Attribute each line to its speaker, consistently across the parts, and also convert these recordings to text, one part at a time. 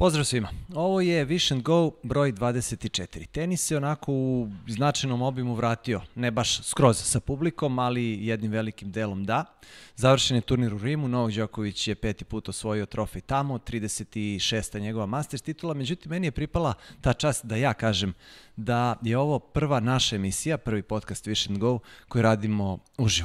Speaker 1: Pozdrav svima. Ovo je Wish and Go broj 24. Tenis se onako u značajnom obimu vratio, ne baš skroz sa publikom, ali jednim velikim delom da. Završen je turnir u Rimu, Novak Đoković je 5. put osvojio trofej tamo, 36. njegova Masters titula, međutim meni je pripala ta čast da ja kažem da je ovo prva naša emisija, prvi podcast Wish and Go koji radimo uživo.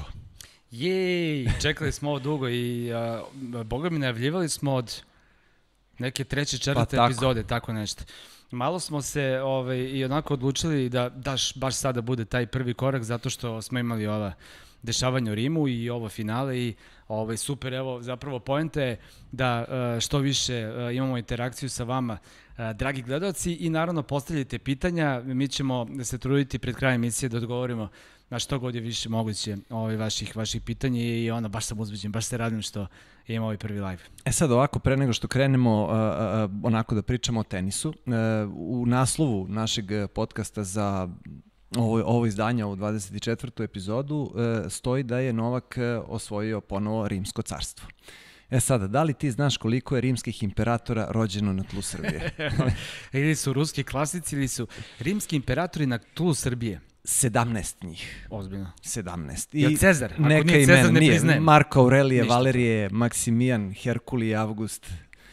Speaker 2: Jej, čekali smo ovo dugo i boga mi najavljivali smo od neke treće, četvrte epizode, tako nešto. Malo smo se i onako odlučili da baš sada bude taj prvi korak zato što smo imali ova dešavanja u Rimu i ovo finale i super, evo zapravo poenta je da što više imamo interakciju sa vama, dragi gledalci, i naravno postavljajte pitanja, mi ćemo se truditi pred krajem emisije da odgovorimo na što god je više moguće vaših pitanja i baš sam uzbuđen, baš se radim što imamo ovaj prvi live.
Speaker 1: Sad ovako, pre nego što krenemo onako da pričamo o tenisu, u naslovu našeg podcasta za ovo izdanje, ovu 24. epizodu, stoji da je Novak osvojio ponovo Rimsko carstvo. Sada, da li ti znaš koliko je rimskih imperatora rođeno na tlu Srbije?
Speaker 2: Ili su ruski klasici ili su rimski imperatori na tlu Srbije?
Speaker 1: 17 njih.
Speaker 2: Ozbiljno.
Speaker 1: 17.
Speaker 2: I Cezar? Ako
Speaker 1: neka
Speaker 2: nije Cezar, ne priznajem.
Speaker 1: Marko Aurelije, Valerije, Maksimijan, Herkulije, Avgust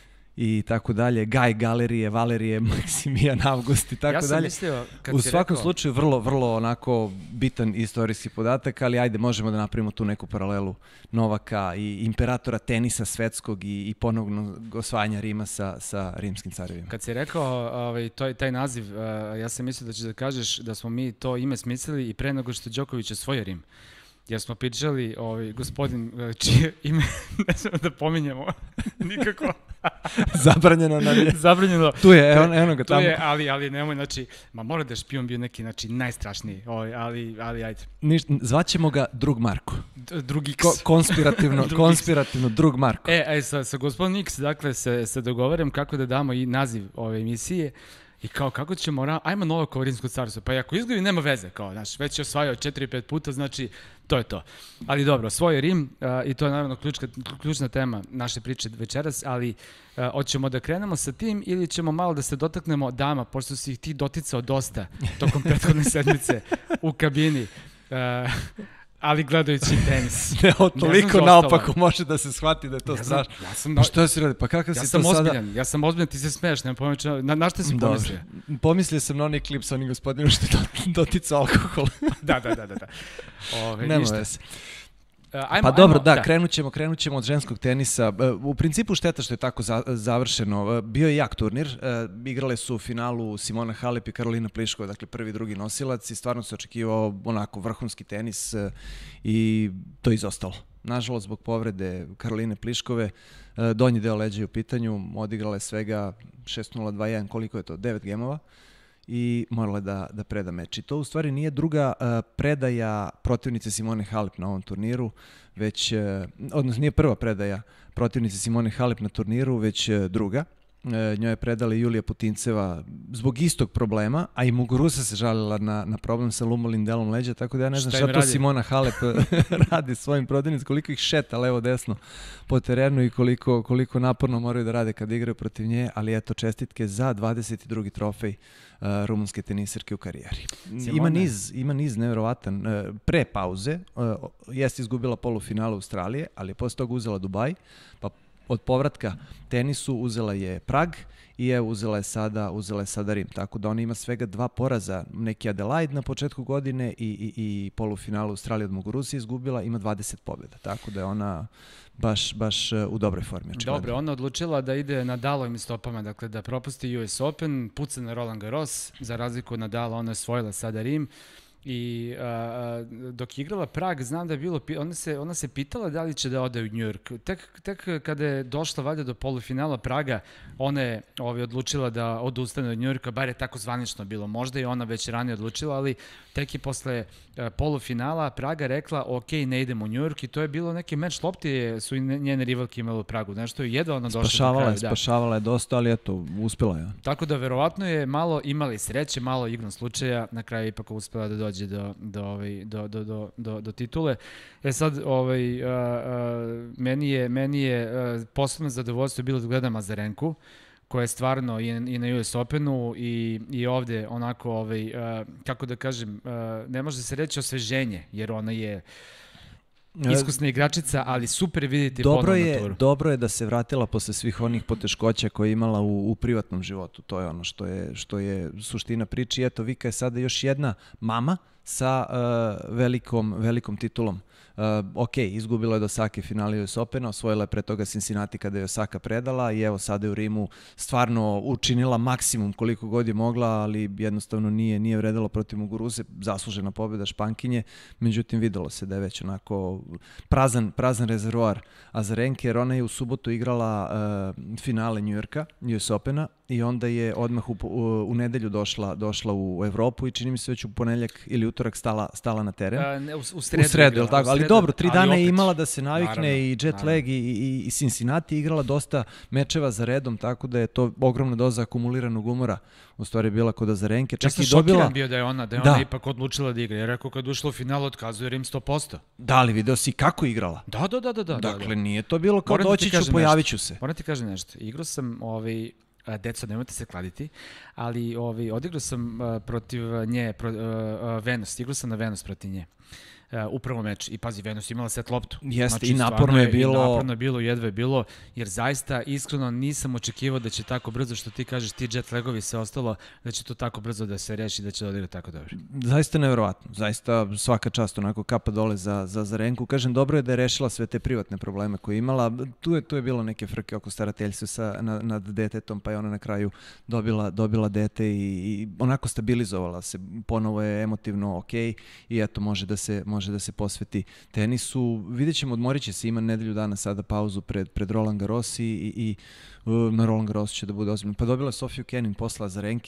Speaker 1: i tako dalje. Gaj, Galerije, Valerije, Maksimijan, Avgust i tako dalje.
Speaker 2: Ja sam mislio, kad
Speaker 1: u svakom slučaju, vrlo onako bitan istorijski podatak, ali ajde, možemo da napravimo tu neku paralelu Novaka i imperatora tenisa svetskog i ponovnog osvajanja Rima sa rimskim carevima.
Speaker 2: Kad si rekao taj naziv, ja sam mislio da ćeš da kažeš da smo mi to ime smislili i pre nego što Đoković osvojio Rim. Jer smo pričali, gospodin čije ime ne smemo da pominjemo nikako.
Speaker 1: Zabranjeno nam je.
Speaker 2: Zabranjeno.
Speaker 1: Tu je, eno ga tamo.
Speaker 2: Tu je, ali nemoj, mora da je špijun bio neki, najstrašniji, ali ajde.
Speaker 1: Zvaćemo ga Drug Marko.
Speaker 2: Drug X.
Speaker 1: Konspirativno Drug Marko.
Speaker 2: Sa gospodin X, dakle, se dogovaram kako da damo i naziv ove emisije. I kako ćemo, ajmo Novakovo Rimsko carstvo, pa i ako izgubi nema veze, već je osvajao 4-5 puta, znači to je to. Ali dobro, osvojio Rim i to je naravno ključna tema naše priče večeras, ali hoćemo da krenemo sa tim ili ćemo malo da se dotaknemo dama, pošto si ih ti doticao dosta tokom prethodne sedmice u kabini. Ali gledajući tenis.
Speaker 1: Toliko naopako može da se shvati da je to strašno. Što si radi? Pa kakav si to sada?
Speaker 2: Ja sam ozbiljan, ti se smeješ, nema pojma. Na što si pomislio?
Speaker 1: Pomislio sam na onaj klip sa onim gospodinom što je doticao alkohol.
Speaker 2: Da.
Speaker 1: Nema veze. Pa dobro, krenut ćemo od ženskog tenisa. U principu šteta što je tako završeno. Bio je jak turnir. Igrale su u finalu Simona Halep i Karolina Pliškova, dakle prvi i drugi nosilac i stvarno se očekivao onako vrhunski tenis i to je izostalo. Nažalost, zbog povrede Karoline Pliškove, donji deo leđa je u pitanju, odigrala je svega 6-0, 2-1, koliko je to? 9 gemova. I morala je da preda meč. I to u stvari nije druga predaja protivnice Simone Halep na ovom turniru, odnosno nije prva predaja protivnice Simone Halep na turniru, već druga. Njoj je predala Julija Putinceva zbog istog problema, a i Muguruza se žalila na problem sa lumbalnim delom leđa, tako da ja ne znam šta to Simona Halep radi svojim protivnicima, koliko ih šeta levo-desno po terenu i koliko naporno moraju da rade kad igraju protiv nje, ali eto, čestitke za 22. trofej rumunske tenisirke u karijeri. Ima niz nevjerovatan. Pre pauze jeste izgubila polufinalu Australije, ali je posle toga uzela Dubaj, pa od povratka tenisu uzela je Prag i uzela je sada Rim. Tako da ona ima svega 2 poraza. Neki Adelaide na početku godine i polufinalu Australije od Muguruza izgubila, ima 20 pobjeda. Tako da je ona baš u dobroj formi.
Speaker 2: Dobro, ona odlučila da ide Nadalovim stopama, dakle da propusti US Open, puca na Roland Garros, za razliku od Nadala, ona je osvojila sada Rim. I dok je igrala Prag, znam da je bilo, ona se pitala da li će da ode u New York. Tek kada je došla valjda do polufinala Praga, ona je odlučila da odustane od New Yorka, bar je tako zvanično bilo. Možda je ona već ranije odlučila, ali tek je posle polufinala Praga rekla ok, ne idemo u New York i to je bilo neki meč lopti su i njene rivalke imale u Pragu. Nešto je jedva ona došla do kraja.
Speaker 1: Spašavala je dosta, ali eto, uspela je.
Speaker 2: Tako da verovatno je malo imali sreće, malo igrom slučaja, na kraju ipak uspela da dođe do titule. Sad, meni je posebno zadovoljstvo bilo da gledam Azarenku, koja je stvarno i na US Openu i ovde onako, kako da kažem, ne može se reći osveženje, jer ona je iskusna igračica, ali super vidjeti ponovno na turu.
Speaker 1: Dobro je da se vratila posle svih onih poteškoća koje je imala u privatnom životu. To je ono što je suština priče. I eto, Vika je sada još jedna mama sa velikom titulom. Ok, izgubila je do Osake finale US Opena, osvojila je pre toga Cincinnati kada je Osaka predala i evo sada je u Rimu stvarno učinila maksimum koliko god je mogla, ali jednostavno nije vredalo protiv Muguruze, zaslužena pobjeda Špankinje, međutim videlo se da je već onako prazan rezervoar Azarenke, jer ona je u subotu igrala finale New Yorka, US Opena, i onda je odmah u nedelju došla u Evropu i čini mi se već u ponedjeljak ili utorak stala na teren.
Speaker 2: U sredu,
Speaker 1: tako? Ali dobro, 3 dana je imala da se navikne, i jet lag i Cincinnati, igrala dosta mečeva za redom, tako da je to ogromna doza akumuliranog umora u stvari bila kod Azarenke.
Speaker 2: Ja sam šokiran bio da je ona ipak odlučila da igra. Ja rekao kad ušla u finalu otkazuje Rim 100%.
Speaker 1: Da, ali video si kako igrala?
Speaker 2: Da.
Speaker 1: Dakle, nije to bilo kao doći ću, pojavit ću se.
Speaker 2: Moram ti kažem nešto. Igrao sam deco, nemojte se kladiti, ali odigrao sam protiv nje, Venus, igrao sam na Venus protiv nje. U prvom meču. I pazi, Venus imala set loptu.
Speaker 1: Jeste, znači, i naporno je
Speaker 2: bilo, jedva je bilo, jer zaista, iskreno, nisam očekivao da će tako brzo, što ti kažeš, ti jet lagovi se ostalo, da će to tako brzo da se reši, da će odigrati tako dobro.
Speaker 1: Zaista nevjerovatno. Zaista svaka čast, onako kapa dole za Azarenku. Kažem, dobro je da je rešila sve te privatne probleme koje je imala. Tu je bilo neke frke oko starateljstva nad detetom, pa je ona na kraju dobila dete i onako stabilizovala se. Ponovo je emotivno okej i eto, može da se posveti tenisu. Vidjet ćemo, odmorit će se, ima nedelju dana sada pauzu pred Roland Garros i na Roland Garros će da bude ozbiljno. Pa dobila je Sofiju Kenin posle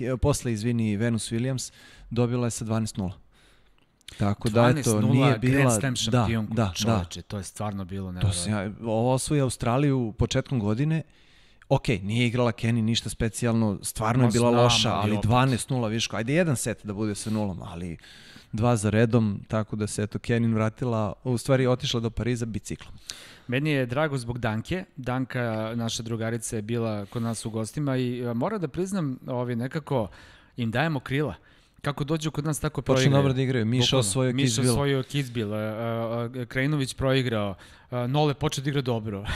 Speaker 1: Venus Williams, dobila je sa 12-0. Tako da, eto, nije bila... 12-0
Speaker 2: Grand Slam šampionku, čoveče, to je stvarno bilo nevjerojatno.
Speaker 1: Ovo osvoji Australiju početkom godine. Ok, nije igrala Kenny ništa specijalno, stvarno je bila loša, ali 12-0 viško. Ajde, jedan set da bude sa nulom, ali 2 za redom, tako da se eto Kenin vratila, u stvari otišla do Pariza biciklom.
Speaker 2: Meni je drago zbog Danke. Danka, naša drugarica, je bila kod nas u gostima i moram da priznam, nekako im dajemo krila. Kako dođu kod nas, tako proigraju.
Speaker 1: Počne dobro da igraju. Miša
Speaker 2: osvojio Kitzbühel. Krajinović proigrao. Nole počeo da igra dobro.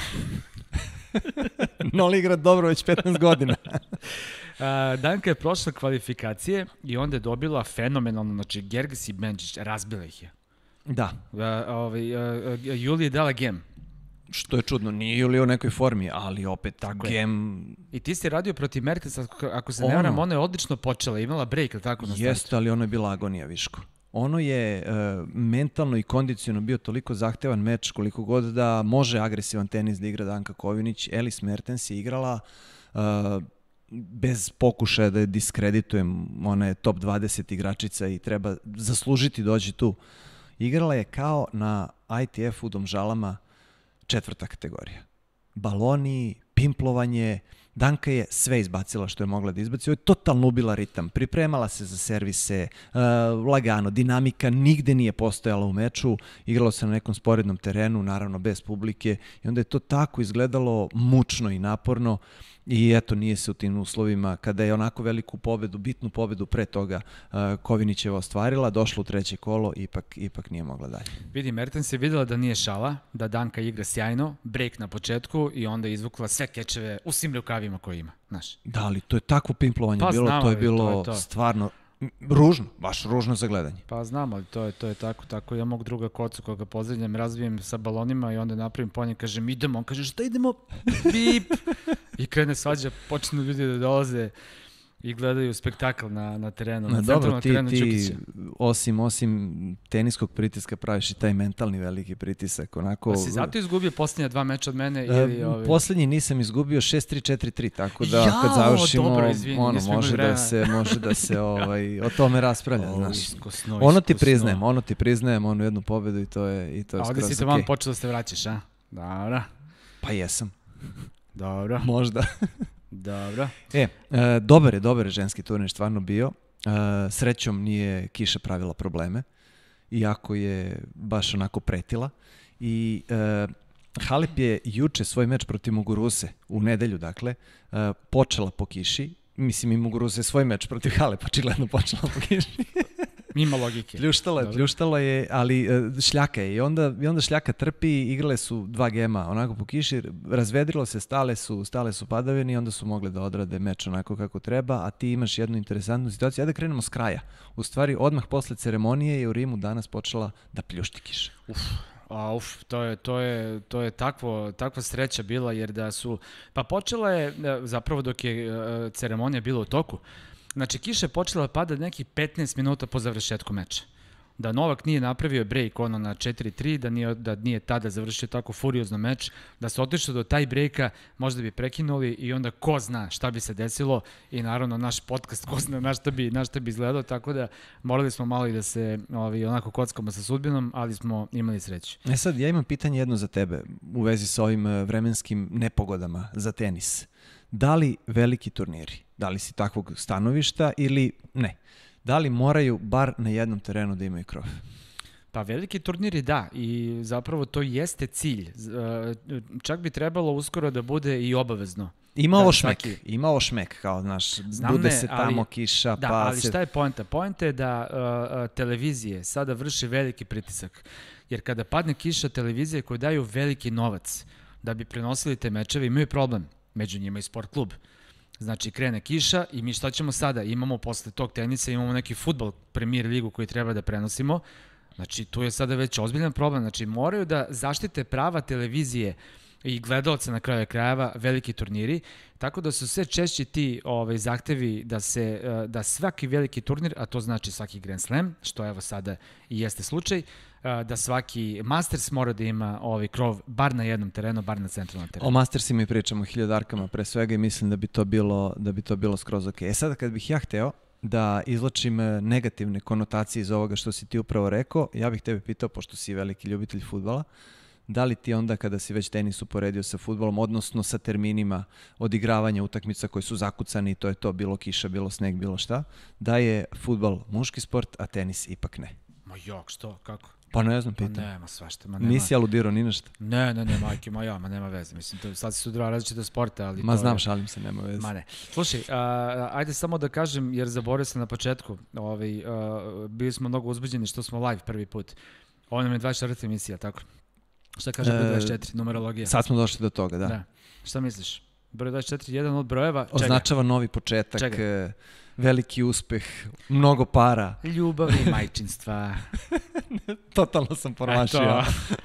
Speaker 1: Nole igra dobro već 15 godina.
Speaker 2: Danka je prošla kvalifikacije i onda je dobila fenomenalno, znači Gerges i Benčić, razbila ih je.
Speaker 1: Da.
Speaker 2: Julija je dala gem.
Speaker 1: Što je čudno, nije Julija u nekoj formi, ali opet tako gem...
Speaker 2: I ti si radio protiv Mertens, ako se ne varam, ona je odlično počela, imala break, ili tako na startu?
Speaker 1: Jeste, ali ono je bila agonija, Viško. Ono je mentalno i kondicionalno bio toliko zahtevan meč, koliko god da može agresivan tenis da igra Danka Kovinić. Elise Mertens je igrala bez pokušaja da je diskreditujem, ona je top 20 igračica i treba zaslužiti dođi tu. Igrala je kao na ITF-u u Domžalama 4. kategorija. Baloni, pimplovanje, Danka je sve izbacila što je mogla da izbaci. Ovo je totalno ubila ritam. Pripremala se za servise, lagano, dinamika nigde nije postojala u meču. Igralo se na nekom sporednom terenu, naravno bez publike. I onda je to tako izgledalo mučno i naporno. I eto, nije se u tim uslovima, kada je onako veliku pobedu, bitnu pobedu pre toga Kovinićeva ostvarila, došla u 3. kolo, ipak nije mogla dalje.
Speaker 2: Vidi, Mertens je videla da nije šala, da Danka igra sjajno, break na početku i onda je izvukla sve kečeve u svim rukavima koje ima, znaš.
Speaker 1: Da, ali to je takvo pimplovanje bilo, to je bilo stvarno ružno, baš ružno za gledanje.
Speaker 2: Pa znam, ali to je tako. Ja mogu druga kocu koga pozdravljam, razvijem sa balonima i onda napravim ponje, kažem idemo, on kaže šta idemo, bip, i krene svađa, počnu ljudi da dolaze i gledaju spektakl na terenu, na centralnom terenu Čukića.
Speaker 1: Osim teniskog pritiska praviš i taj mentalni veliki pritisak. Onako...
Speaker 2: Pa si zato izgubio posljednja 2 meča od mene?
Speaker 1: Poslednji nisam izgubio 6-3, 4-3, tako da kad završimo, može da se o tome raspravlja. Ono ti priznajem, onu jednu pobedu i to je skroz okej.
Speaker 2: A ovdje si te vam počeo da se vraćaš, a? Dobro.
Speaker 1: Pa jesam.
Speaker 2: Dobro.
Speaker 1: Možda.
Speaker 2: Dobro.
Speaker 1: Dobar je ženski turnir stvarno bio. Srećom nije kiša pravila probleme, iako je baš onako pretila. I Halep je juče svoj meč protiv Muguruse, u nedelju dakle, počela po kiši. Mislim, i Muguruza je svoj meč protiv Halepa očigledno počela po kiši.
Speaker 2: Ima logike.
Speaker 1: Pljuštala je, ali šljaka je. I onda šljaka trpi, igrale su 2 gema onako po kiši, razvedrilo se, stale su padavine i onda su mogle da odrade meč onako kako treba, a ti imaš jednu interesantnu situaciju. Ajde da krenemo s kraja. U stvari, odmah posle ceremonije je u Rimu danas počela da pljušti kiša.
Speaker 2: To je takva sreća bila, jer da su... Pa počela je, zapravo dok je ceremonija bila u toku, znači kiša je počela da pada nekih 15 minuta po završetku meča. Da Novak nije napravio break ono na 4-3, da nije tada završio tako furiozno meč, da se otišlo do taj breaka, možda bi prekinuli i onda ko zna šta bi se desilo i naravno naš podcast ko zna na šta bi izgledao, tako da morali smo malo i da se onako kockamo sa sudbinom, ali smo imali sreću.
Speaker 1: Sad, ja imam pitanje jedno za tebe u vezi sa ovim vremenskim nepogodama za tenis. Da li veliki turniri, da li si takvog stanovišta ili ne? Da li moraju bar na jednom terenu da imaju krov?
Speaker 2: Pa veliki turniri da, i zapravo to jeste cilj. Čak bi trebalo uskoro da bude i obavezno.
Speaker 1: Ima ovo šmek, kao znaš, bude se tamo kiša.
Speaker 2: Da, ali šta je poenta? Poenta je da televizije sada vrše veliki pritisak. Jer kada padne kiša, televizije koje daju veliki novac da bi prenosili te mečeve imaju problem. Među njima i sport klub. Znači, krene kiša i mi šta ćemo sada? Imamo posle tog tenisa, imamo neki fudbal, premier ligu koji treba da prenosimo. Znači, tu je sada već ozbiljan problem. Znači, moraju da zaštite prava televizije i gledalca na kraju krajeva, veliki turniri, tako da su sve češće ti zahtevi da svaki veliki turnir, a to znači svaki Grand Slam, što evo sada i jeste slučaj, da svaki Masters mora da ima krov bar na jednom terenu, bar na centralnom terenu.
Speaker 1: O Mastersima i pričamo, hiljadarkama pre svega, i mislim da bi to bilo skroz ok. Sada kad bih ja hteo da izlačim negativne konotacije iz ovoga što si ti upravo rekao, ja bih tebe pitao, pošto si veliki ljubitelj fudbala, da li ti onda kada si već tenis uporedio sa fudbalom, odnosno sa terminima odigravanja utakmica koji su zakucani, to je to, bilo kiša, bilo sneg, bilo šta, da je fudbal muški sport, a tenis ipak ne?
Speaker 2: Ma jok, što, kako?
Speaker 1: Pa ne znam, pitam.
Speaker 2: Ma nema svašta. Nema...
Speaker 1: Nisi aludirao ni nešto?
Speaker 2: Ne, majke moja, nema veze. Mislim, sad su dva različita sporta, ali
Speaker 1: Ma znam, šalim se, nema veze.
Speaker 2: Ma ne. Slušaj, ajde samo da kažem, jer zaboravio sam na početku, bili smo mnogo uzbuđeni što smo live prvi put. Ovo nam je 24. emisija, tako? Šta kaže broj 24, numerologija?
Speaker 1: Sad smo došli do toga, da.
Speaker 2: Šta misliš? Broj 24, jedan od brojeva, čega?
Speaker 1: Označava novi početak, veliki uspeh, mnogo para.
Speaker 2: Ljubav i majčinstva.
Speaker 1: Totalno sam promašio.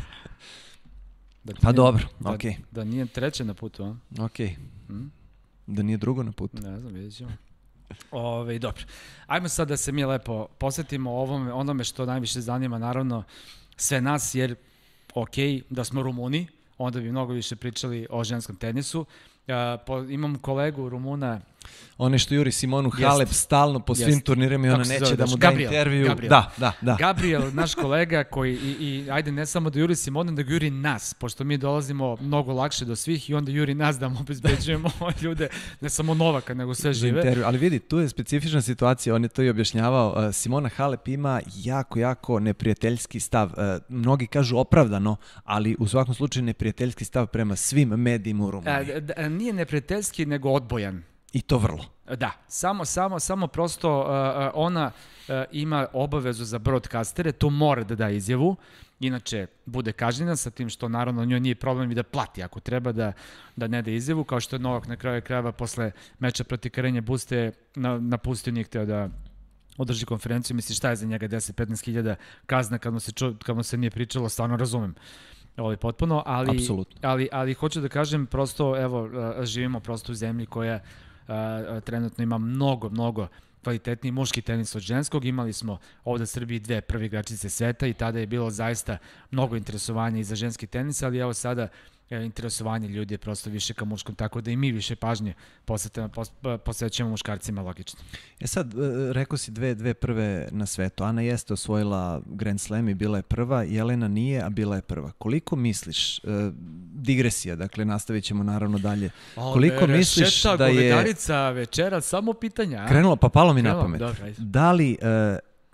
Speaker 1: Pa dobro, okej.
Speaker 2: Da nije treće na putu, a?
Speaker 1: Okej. Da nije drugo na putu.
Speaker 2: Ne znam, vidjet ćemo. Dobro. Ajmo sad da se mi lepo posvetimo onome što najviše zanima, naravno, sve nas, jer da smo Rumuni, onda bi mnogo više pričali o ženskom tenisu. Imam kolegu Rumuna.
Speaker 1: One što juri Simonu Halep stalno po svim turnirima i ona neće da mu da intervju. Da.
Speaker 2: Gabriel, naš kolega koji, i ajde ne samo da juri Simonu, da ga juri nas, pošto mi dolazimo mnogo lakše do svih i onda juri nas da mu obezbeđujemo ljude, ne samo Novaka, nego sve žive.
Speaker 1: Ali vidi, tu je specifična situacija, on je to i objašnjavao. Simona Halep ima jako neprijateljski stav. Mnogi kažu opravdano, ali u svakom slučaju neprijateljski stav prema svim medijima u Rumuniji.
Speaker 2: Nije neprijateljski, nego odbojan.
Speaker 1: I to vrlo.
Speaker 2: Da, samo prosto ona ima obavezu za broadcastere, to mora da da izjavu, inače bude kažnjena sa tim što naravno njoj nije problem i da plati ako treba da ne da izjavu, kao što je Novak na kraju krajeva posle meča protiv Karenje Buste napustio, nije hteo da održi konferenciju, misli šta je za njega 10-15 hiljada kazna kad mu se nije pričalo, stvarno razumem. Potpuno, ali hoću da kažem prosto, evo, živimo prosto u zemlji koja trenutno ima mnogo kvalitetniji muški tenis od ženskog. Imali smo ovde u Srbiji 2 prve igračice sveta i tada je bilo zaista mnogo interesovanja i za ženski tenis, ali evo sada interesovanje ljudi je prosto više ka muškom, tako da i mi više pažnje posvećujemo muškarcima, logično.
Speaker 1: Sad, rekao si 2 prve na svetu. Ana jeste osvojila Grand Slam i bila je prva, Jelena nije, a bila je prva. Koliko misliš, digresija, dakle nastavit ćemo naravno dalje, koliko misliš da je...
Speaker 2: Govedarica večera, samo pitanja.
Speaker 1: Krenulo, pa palo mi na pamet. Da li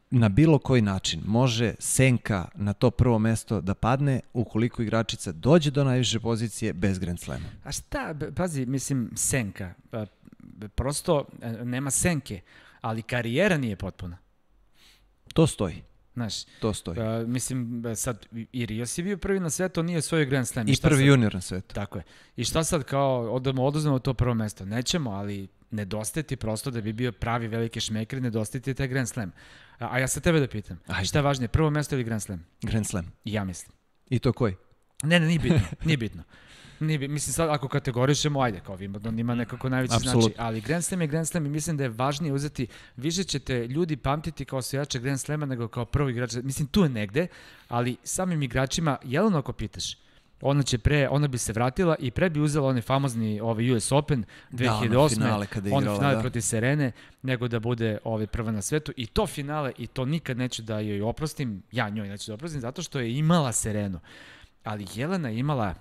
Speaker 1: na bilo koji način može senka na to prvo mesto da padne ukoliko igračica dođe do najviše pozicije bez Grand Slama.
Speaker 2: A šta, pazi, mislim, senka. Prosto nema senke, ali karijera nije potpuna.
Speaker 1: To stoji.
Speaker 2: Znaš,
Speaker 1: to stoji.
Speaker 2: Mislim, sad, i Rios je bio prvi na svetu, nije osvojio Grand Slam.
Speaker 1: I prvi junior na svetu.
Speaker 2: Tako je. I šta sad, kao, oduzmemo to prvo mesto? Nećemo, ali nedostaje ti prosto da bi bio pravi veliki šmeker, nedostaje ti taj Grand Slam. A ja sad tebe da pitam, šta je važnije, prvo mesto ili Grand Slam?
Speaker 1: Grand Slam.
Speaker 2: Ja mislim.
Speaker 1: I to koji?
Speaker 2: Ne, nije bitno. Mislim sad, ako kategorišemo, ajde, kao Wimbledon ima nekako najveći znači, ali Grand Slam je Grand Slam i mislim da je važnije uzeti, više ćete ljudi pamtiti kao osvajače Grand Slama nego kao prvi igrač. Mislim, tu je negde, ali samim igračima, Jelenu ako pitaš, ona bi se vratila i pre bi uzela onaj famozni US Open 2008. Ono finale protiv Serene, nego da bude prva na svetu. I to finale, i to nikad neću da joj oprostim, ja njoj neću da oprostim, zato što je imala Serenu. Ali Jelena je imala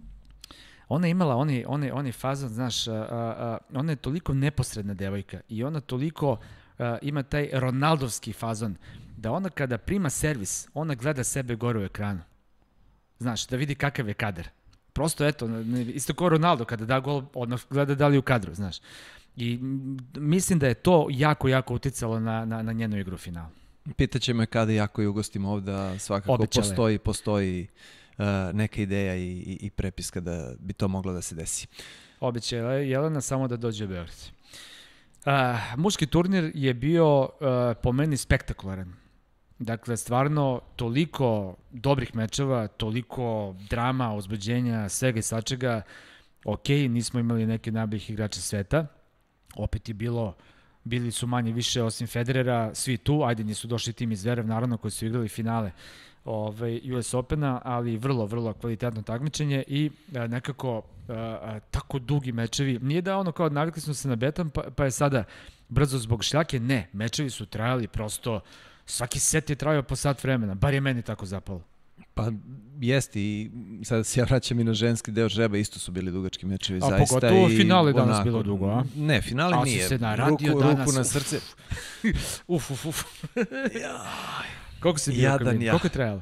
Speaker 2: onaj fazon, znaš, ona je toliko neposredna devojka i ona toliko ima taj Ronaldovski fazon, da ona kada prima servis, ona gleda sebe gore u ekranu. Znaš, da vidi kakav je kadar. Prosto, eto, isto kao Ronaldo, kada da gol, odmah gleda da li u kadru, znaš. I mislim da je to jako, jako uticalo na njenu igru u finalu.
Speaker 1: Pitaće me kada jako je ugostim ovde, svakako postoji neka ideja i prepiska da bi to moglo da se desi.
Speaker 2: Obećala je Jelena samo da dođe u Beograd. Muški turnir je bio po meni spektakularan. Dakle, stvarno, toliko dobrih mečeva, toliko drama, uzbuđenja, svega i svačega. Ok, nismo imali neke najboljih igrača sveta. Opet je bili su manje više osim Federera, svi tu. Ajde, nisu došli tim iz Zverev, naravno, koji su igrali finale US Opena, ali vrlo, vrlo kvalitetno takmičenje i nekako tako dugi mečevi. Nije da ono kao navikli smo se na beton, pa je sada brzo zbog šljake. Ne, mečevi su trajali prosto. Svaki set je trajao po sat vremena, bar je meni tako zapalo.
Speaker 1: Pa jeste i sada se ja vraćam i na ženski deo žreba, isto su bili dugački mečevi zaista.
Speaker 2: A pogotovo finale danas bilo dugo, a?
Speaker 1: Ne, finale nije. Ruku na srce.
Speaker 2: Uf. Koliko si bio? Koliko je trajalo?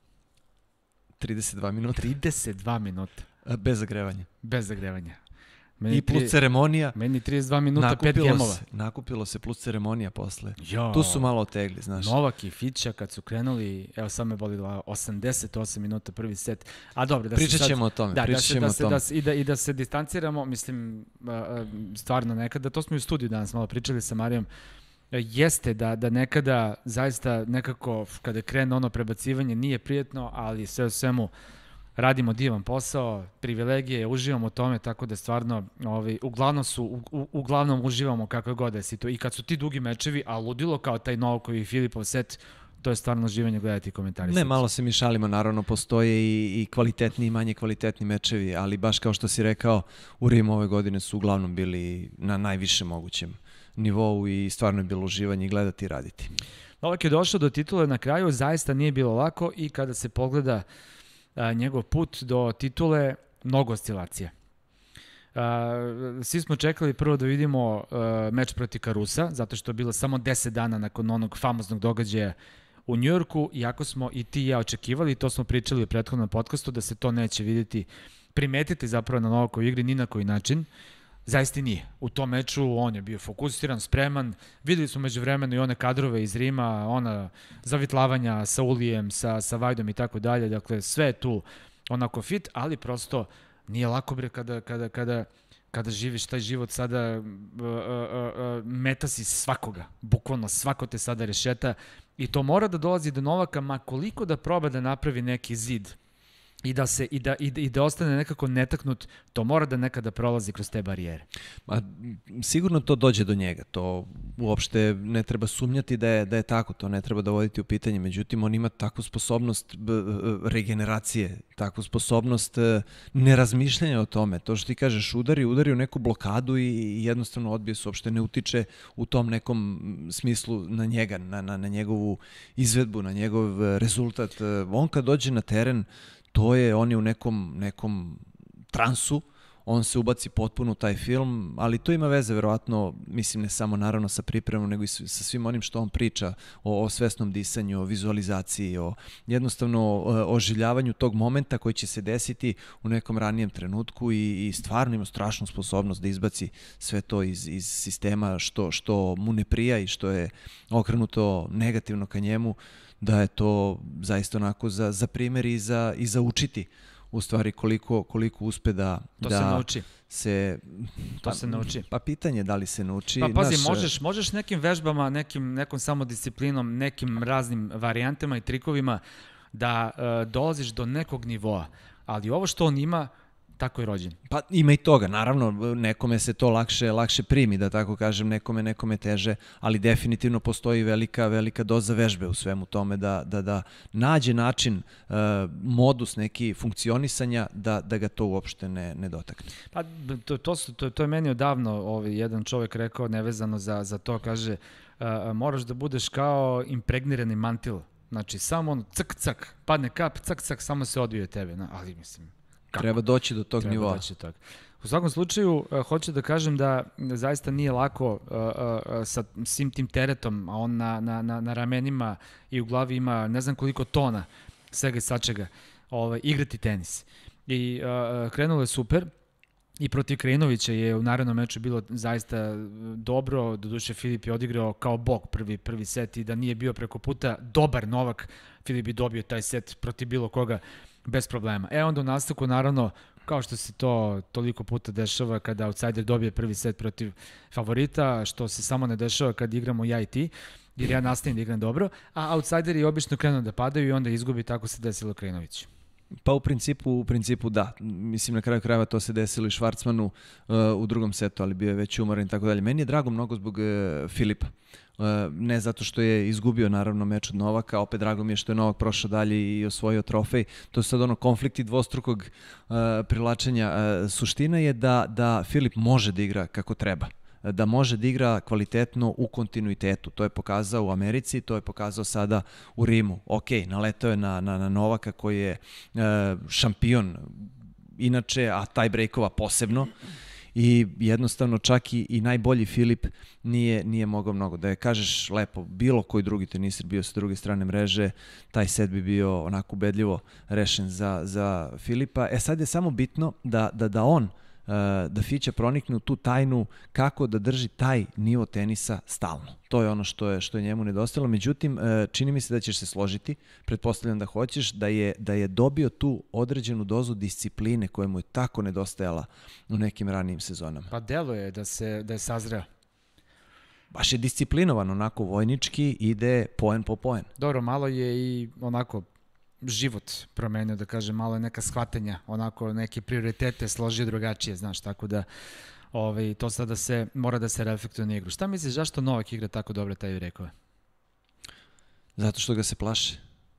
Speaker 1: 32 minuta.
Speaker 2: 32 minuta.
Speaker 1: Bez zagrevanja.
Speaker 2: Bez zagrevanja.
Speaker 1: I plus ceremonija.
Speaker 2: Meni 32 minuta, 5 gemova.
Speaker 1: Nakupilo se plus ceremonija posle. Tu su malo otegli, znaš.
Speaker 2: Novak i Fića kad su krenuli, evo sad me boli 88 minuta prvi set. A dobro, da
Speaker 1: pričat ćemo o tome.
Speaker 2: I da se distanciramo, mislim, stvarno nekada, to smo i u studiju danas malo pričali sa Marijom, jeste da nekada zaista nekako kada krene ono prebacivanje nije prijetno, ali sve u svemu radimo divan posao, privilegije, uživamo u tome, tako da stvarno uglavnom uživamo kakve god da si to. I kad su ti dugi mečevi, a ludilo kao taj Novakov i Filipov set, to je stvarno uživanje gledati komentari.
Speaker 1: Ne, malo se mi šalimo, naravno postoje i kvalitetni i manje kvalitetni mečevi, ali baš kao što si rekao, u Rimu ove godine su uglavnom bili na najvišem mogućem nivou i stvarno je bilo uživanje gledati i raditi.
Speaker 2: Novak je došao do titule na kraju, zaista nije bilo lako i kada se pogleda njegov put do titule, mnogo oscilacija. Svi smo čekali prvo da vidimo meč protiv Carusa, zato što je bilo samo 10 dana nakon onog famoznog događaja u Njujorku, iako smo i ti i ja očekivali, i to smo pričali u prethodnom podcastu, da se to neće vidjeti, primetiti zapravo na Novakovoj igri ni na koji način. Zaista nije. U tom meču on je bio fokusiran, spreman. Videli smo međuvremeno i one kadrove iz Rima, ona zavitlavanja sa Ulijem, sa Vajdom i tako dalje. Dakle, sve je tu onako fit, ali prosto nije lako bre kada živiš taj život sada, meta si svakoga. Bukvalno svako te sada rešeta i to mora da dolazi do Novaka, ma koliko da proba da napravi neki zid i da ostane nekako netaknut, to mora da nekada prolazi kroz te barijere.
Speaker 1: Sigurno to dođe do njega, to uopšte ne treba sumnjati da je tako, to ne treba dovoditi u pitanje, međutim on ima takvu sposobnost regeneracije, takvu sposobnost nerazmišljanja o tome, to što ti kažeš, udari u neku blokadu i jednostavno odbije se, uopšte ne utiče u tom nekom smislu na njega, na njegovu izvedbu, na njegov rezultat. On kad dođe na teren, on je u nekom transu, on se ubaci potpuno u taj film, ali to ima veze verovatno, mislim ne samo naravno sa pripremom, nego i sa svim onim što on priča o svesnom disanju, o vizualizaciji, o jednostavno oživljavanju tog momenta koji će se desiti u nekom ranijem trenutku i stvarno ima strašnu sposobnost da izbaci sve to iz sistema što mu ne prija i što je okrenuto negativno ka njemu, da je to zaista onako za primjer i za učiti u stvari koliko uspe da
Speaker 2: se nauči.
Speaker 1: To se nauči. Pa pitanje da li se nauči.
Speaker 2: Pa pazi, možeš nekim vežbama, nekom samodisciplinom, nekim raznim varijantama i trikovima da dolaziš do nekog nivoa, ali ovo što on ima, tako je rođen.
Speaker 1: Pa ima i toga, naravno, nekome se to lakše primi, da tako kažem, nekome teže, ali definitivno postoji velika doza vežbe u svemu tome da nađe način, modus neki funkcionisanja da ga to uopšte ne dotakne.
Speaker 2: Pa to je meni odavno jedan čovjek rekao, nevezano za to, kaže, moraš da budeš kao impregnirani mantil. Znači, samo ono, cak, padne kap, cak, samo se odvije tebe. Ali, mislim, kako?
Speaker 1: Treba doći do tog nivoa.
Speaker 2: U svakom slučaju, hoću da kažem da zaista nije lako sa svim tim teretom, a on na ramenima i u glavi ima ne znam koliko tona svega i sačega, igrati tenis. I krenulo je super. I protiv Krajinovića je u narednom meču bilo zaista dobro, doduše Filip je odigrao kao bog prvi set i da nije bio preko puta dobar Novak, Filip bi dobio taj set protiv bilo koga bez problema. Onda u nastavku naravno, kao što se to toliko puta dešava kada outsider dobije prvi set protiv favorita, što se samo ne dešava kad igramo ja i ti, jer ja nastavim da igram dobro, a outsideri obično krenu da padaju i onda izgubi, tako se desilo Krajinoviću.
Speaker 1: Pa u principu da. Mislim, na kraju krajeva to se desilo i Švarcmanu u drugom setu, ali bio je već umoran i tako dalje. Meni je drago mnogo zbog Filipa. Ne zato što je izgubio naravno meč od Novaka, opet drago mi je što je Novak prošao dalje i osvojio trofej. To su sad konflikti dvostrukog privlačenja. Suština je da Filip može da igra kako treba, da može da igra kvalitetno u kontinuitetu. To je pokazao u Americi, to je pokazao sada u Rimu. Ok, naletao je na Novaka koji je šampion inače, a tiebreakova posebno. I jednostavno čak i najbolji Filip nije mogao mnogo. Da je kažeš lepo, bilo koji drugi teniser bio sa druge strane mreže, taj set bi bio onako ubedljivo rešen za Filipa. Sad je samo bitno da on, da Fića pronikne u tu tajnu kako da drži taj nivo tenisa stalno. To je ono što je njemu nedostajalo. Međutim, čini mi se da ćeš se složiti, pretpostavljam da hoćeš, da je dobio tu određenu dozu discipline koja mu je tako nedostajala u nekim ranijim sezonama.
Speaker 2: Pa deluje da je sazreo.
Speaker 1: Baš je disciplinovan, onako vojnički, ide poen po poen.
Speaker 2: Dobro, malo je i onako život promenio, da kažem, malo je neka shvatanja, onako neke prioritete složio drugačije, znaš, tako da to sada mora da se reflektuje na igru. Šta misliš, zašto Novak igra tako dobro taj rekove?
Speaker 1: Zato što ga se plaše.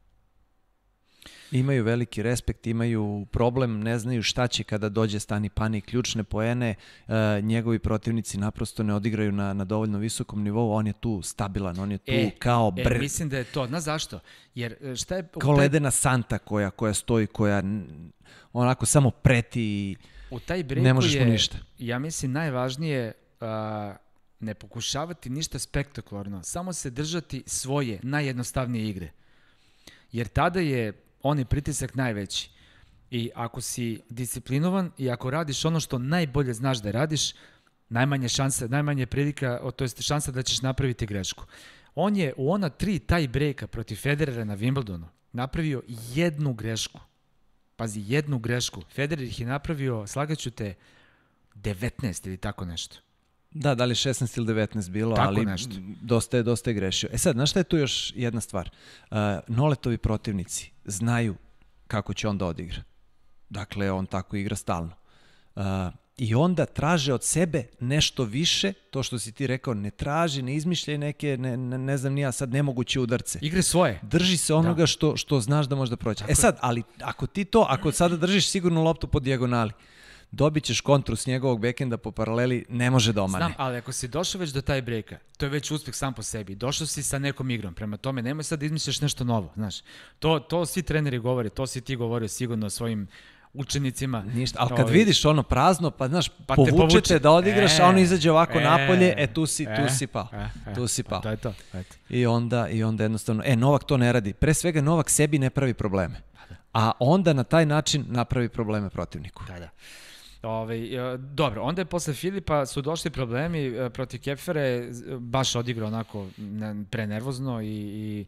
Speaker 1: Imaju veliki respekt, imaju problem, ne znaju šta će kada dođe stani panik, ključne poene, njegovi protivnici naprosto ne odigraju na dovoljno visokom nivou, on je tu stabilan, on je tu kao
Speaker 2: mislim da je to, znaš zašto? Jer šta je...
Speaker 1: Kao ledena santa koja stoji, koja onako samo preti i ne možeš mu ništa.
Speaker 2: Ja mislim najvažnije ne pokušavati ništa spektakularno, samo se držati svoje najjednostavnije igre. Jer tada je on je pritisak najveći. I ako si disciplinovan i ako radiš ono što najbolje znaš da radiš, najmanje prilika, to jest šansa da ćeš napraviti grešku. On je u ona 3 tie breaka protiv Federera na Wimbledonu napravio jednu grešku. Pazi, jednu grešku. Federer ih je napravio, slagaću te, 19 ili tako nešto.
Speaker 1: Da li 16 ili 19 bilo, tako ali nešto. Dosta je grešio. Sad, znaš šta je tu još jedna stvar? Noletovi protivnici znaju kako će on da odigra. Dakle, on tako igra stalno. I onda traže od sebe nešto više, to što si ti rekao, ne traži, ne izmišljaj neke, ne znam ni ja, sad nemoguće udarce.
Speaker 2: Igre svoje.
Speaker 1: Drži se onoga što znaš da može da prođe. Sad, ali ako sada držiš sigurno loptu po dijagonali, dobit ćeš kontru s njegovog bekenda po paraleli, ne može da omane.
Speaker 2: Znam, ali ako si došao već do taj breaka, to je već uspeh sam po sebi. Došao si sa nekom igrom, prema tome nemoj sad da izmisliš nešto novo, znaš. To svi treneri govore, to si ti govorio sigurno svojim učenicima.
Speaker 1: Ništa, ali kad vidiš ono prazno, pa znaš, povučete da odigraš, a ono izađe ovako napolje, tu si pao.
Speaker 2: To je to.
Speaker 1: I onda jednostavno, Novak to ne radi. Pre svega Novak sebi ne pravi probleme. A onda na taj način napravi probleme protivniku.
Speaker 2: Da. Dobro, onda je posle Filipa su došli problemi protiv Kepfere, baš odigrao onako prenervozno i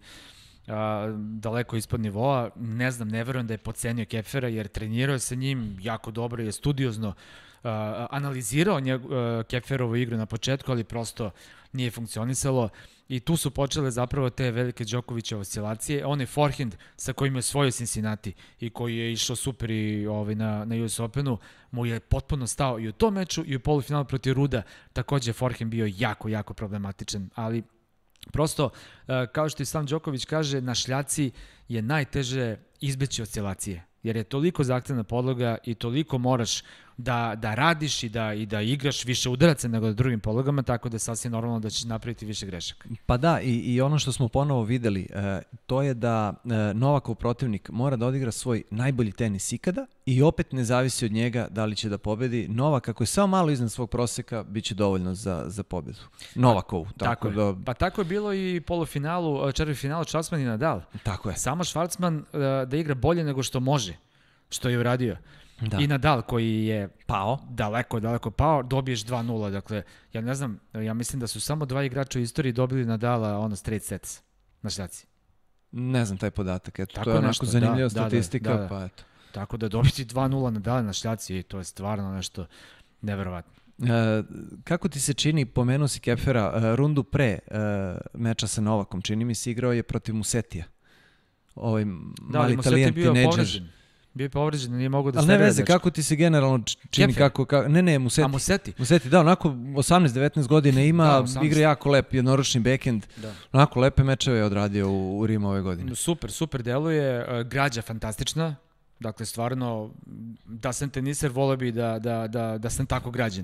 Speaker 2: daleko ispod nivoa. Ne znam, ne verujem da je podcenio Kepfera, jer trenirao je sa njim jako dobro, je studiozno analizirao Kepferovu igru na početku, ali prosto nije funkcionisalo. I tu su počele zapravo te velike Đokovićeve oscilacije. On je forehand sa kojim je osvojio Cincinnati i koji je išao super i na US Openu, mu je potpuno stao i u tom meču i u polufinalu protiv Ruda. Takođe forehand bio jako, jako problematičan, ali prosto, kao što i sam Đoković kaže, na šljaci je najteže izbeći oscilacije, jer je toliko zahtevna podloga i toliko moraš da radiš i da igraš više udaraca nego na drugim podlogama, tako da je sasvim normalno da ćeš napraviti više grešaka.
Speaker 1: Pa da, i ono što smo ponovo videli, to je da Novakov protivnik mora da odigra svoj najbolji tenis ikada i opet ne zavisi od njega da li će da pobedi. Novak, ako je samo malo iznad svog proseka, bit će dovoljno za pobedu. Novakovu.
Speaker 2: Pa tako je bilo i polufinalu, četvrtfinalu Schwartzman i Nadal.
Speaker 1: Tako je.
Speaker 2: Samo Schwartzman da igra bolje nego što može, što je uradio. Da. I Nadal koji je daleko pao, dobiješ 2-0. Dakle, ja ne znam, ja mislim da su samo 2 igrača u istoriji dobili Nadala straight sets na šljaci.
Speaker 1: Ne znam taj podatak, to je onako zanimljiva statistika. Pa eto.
Speaker 2: Tako da dobiti 2-0 Nadala na šljaci, to je stvarno nešto neverovatno.
Speaker 1: Kako ti se čini, pomenuo si Kepfera, rundu pre meča sa Novakom, čini mi se igrao je protiv Musetija. Ovaj mali Italijan tinejdžer.
Speaker 2: Bio je povređen, nije mogo da
Speaker 1: stavlja. Ali ne veze, kako ti se generalno čini, Museti.
Speaker 2: A Museti?
Speaker 1: Museti, da, onako 18-19 godina ima, igra jako lep jednoročni backhand, onako lepe mečeve je odradio u Rimu ove godine.
Speaker 2: Super deluje, građa fantastična, dakle stvarno, da sam teniser, voleo bi da sam tako građen.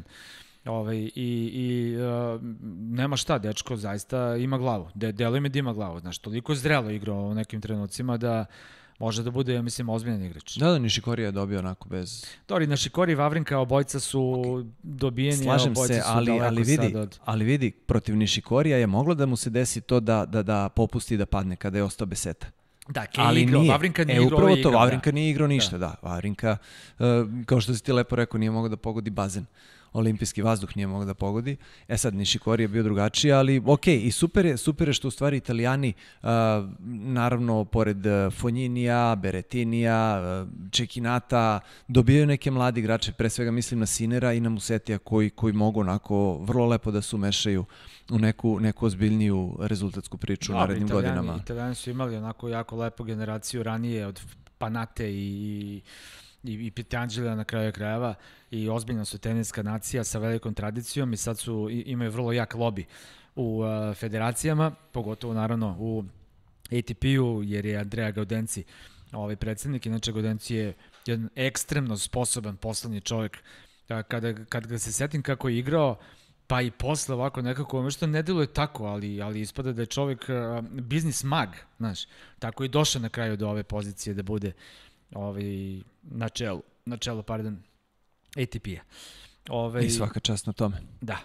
Speaker 2: Nema šta, dečko zaista ima glavu, deluje mi da ima glavu, znaš, toliko zrelo igrao u nekim trenucima da može da bude, ja mislim, ozbiljan igrač.
Speaker 1: Da, Nišikori je dobio onako bez...
Speaker 2: Dori, Nišikori i Vavrinka obojca su dobijeni.
Speaker 1: Slažem se, ali vidi, protiv Nišikorija je moglo da mu se desi to da popusti da padne kada je ostao bez seta.
Speaker 2: Da, Vavrinka nije igrao.
Speaker 1: Upravo to, Vavrinka nije igrao ništa, da. Vavrinka, kao što si ti lepo rekao, nije mogao da pogodi bazen. Olimpijski vazduh nije mogao da pogodi. Sad, Nišikori je bio drugačiji, ali okej, i super je što u stvari Italijani, naravno, pored Fognинija, Berettinija, Cecchinata, dobijaju neke mladi igrače, pre svega mislim na Sinera i na Musetija, koji mogu onako vrlo lepo da se umešaju u neku ozbiljniju rezultatsku priču u narednim godinama.
Speaker 2: Italijani su imali onako jako lepu generaciju ranije od Panate i Pietrangela na kraju krajeva i ozbiljna su teniska nacija sa velikom tradicijom i sad imaju vrlo jak lobby u federacijama, pogotovo naravno u ATP-u, jer je Andrea Gaudenci predsjednik. Inače, Gaudenci je jedan ekstremno sposoban poslovni čovjek. Kad ga se setim kako je igrao, pa i posle ovako nekako, što ne deluje tako, ali ispada da je čovjek biznis mag, znaš, tako i došao na kraju do ove pozicije da bude na čelu ATP-a.
Speaker 1: I svaka čast na tome.
Speaker 2: Da.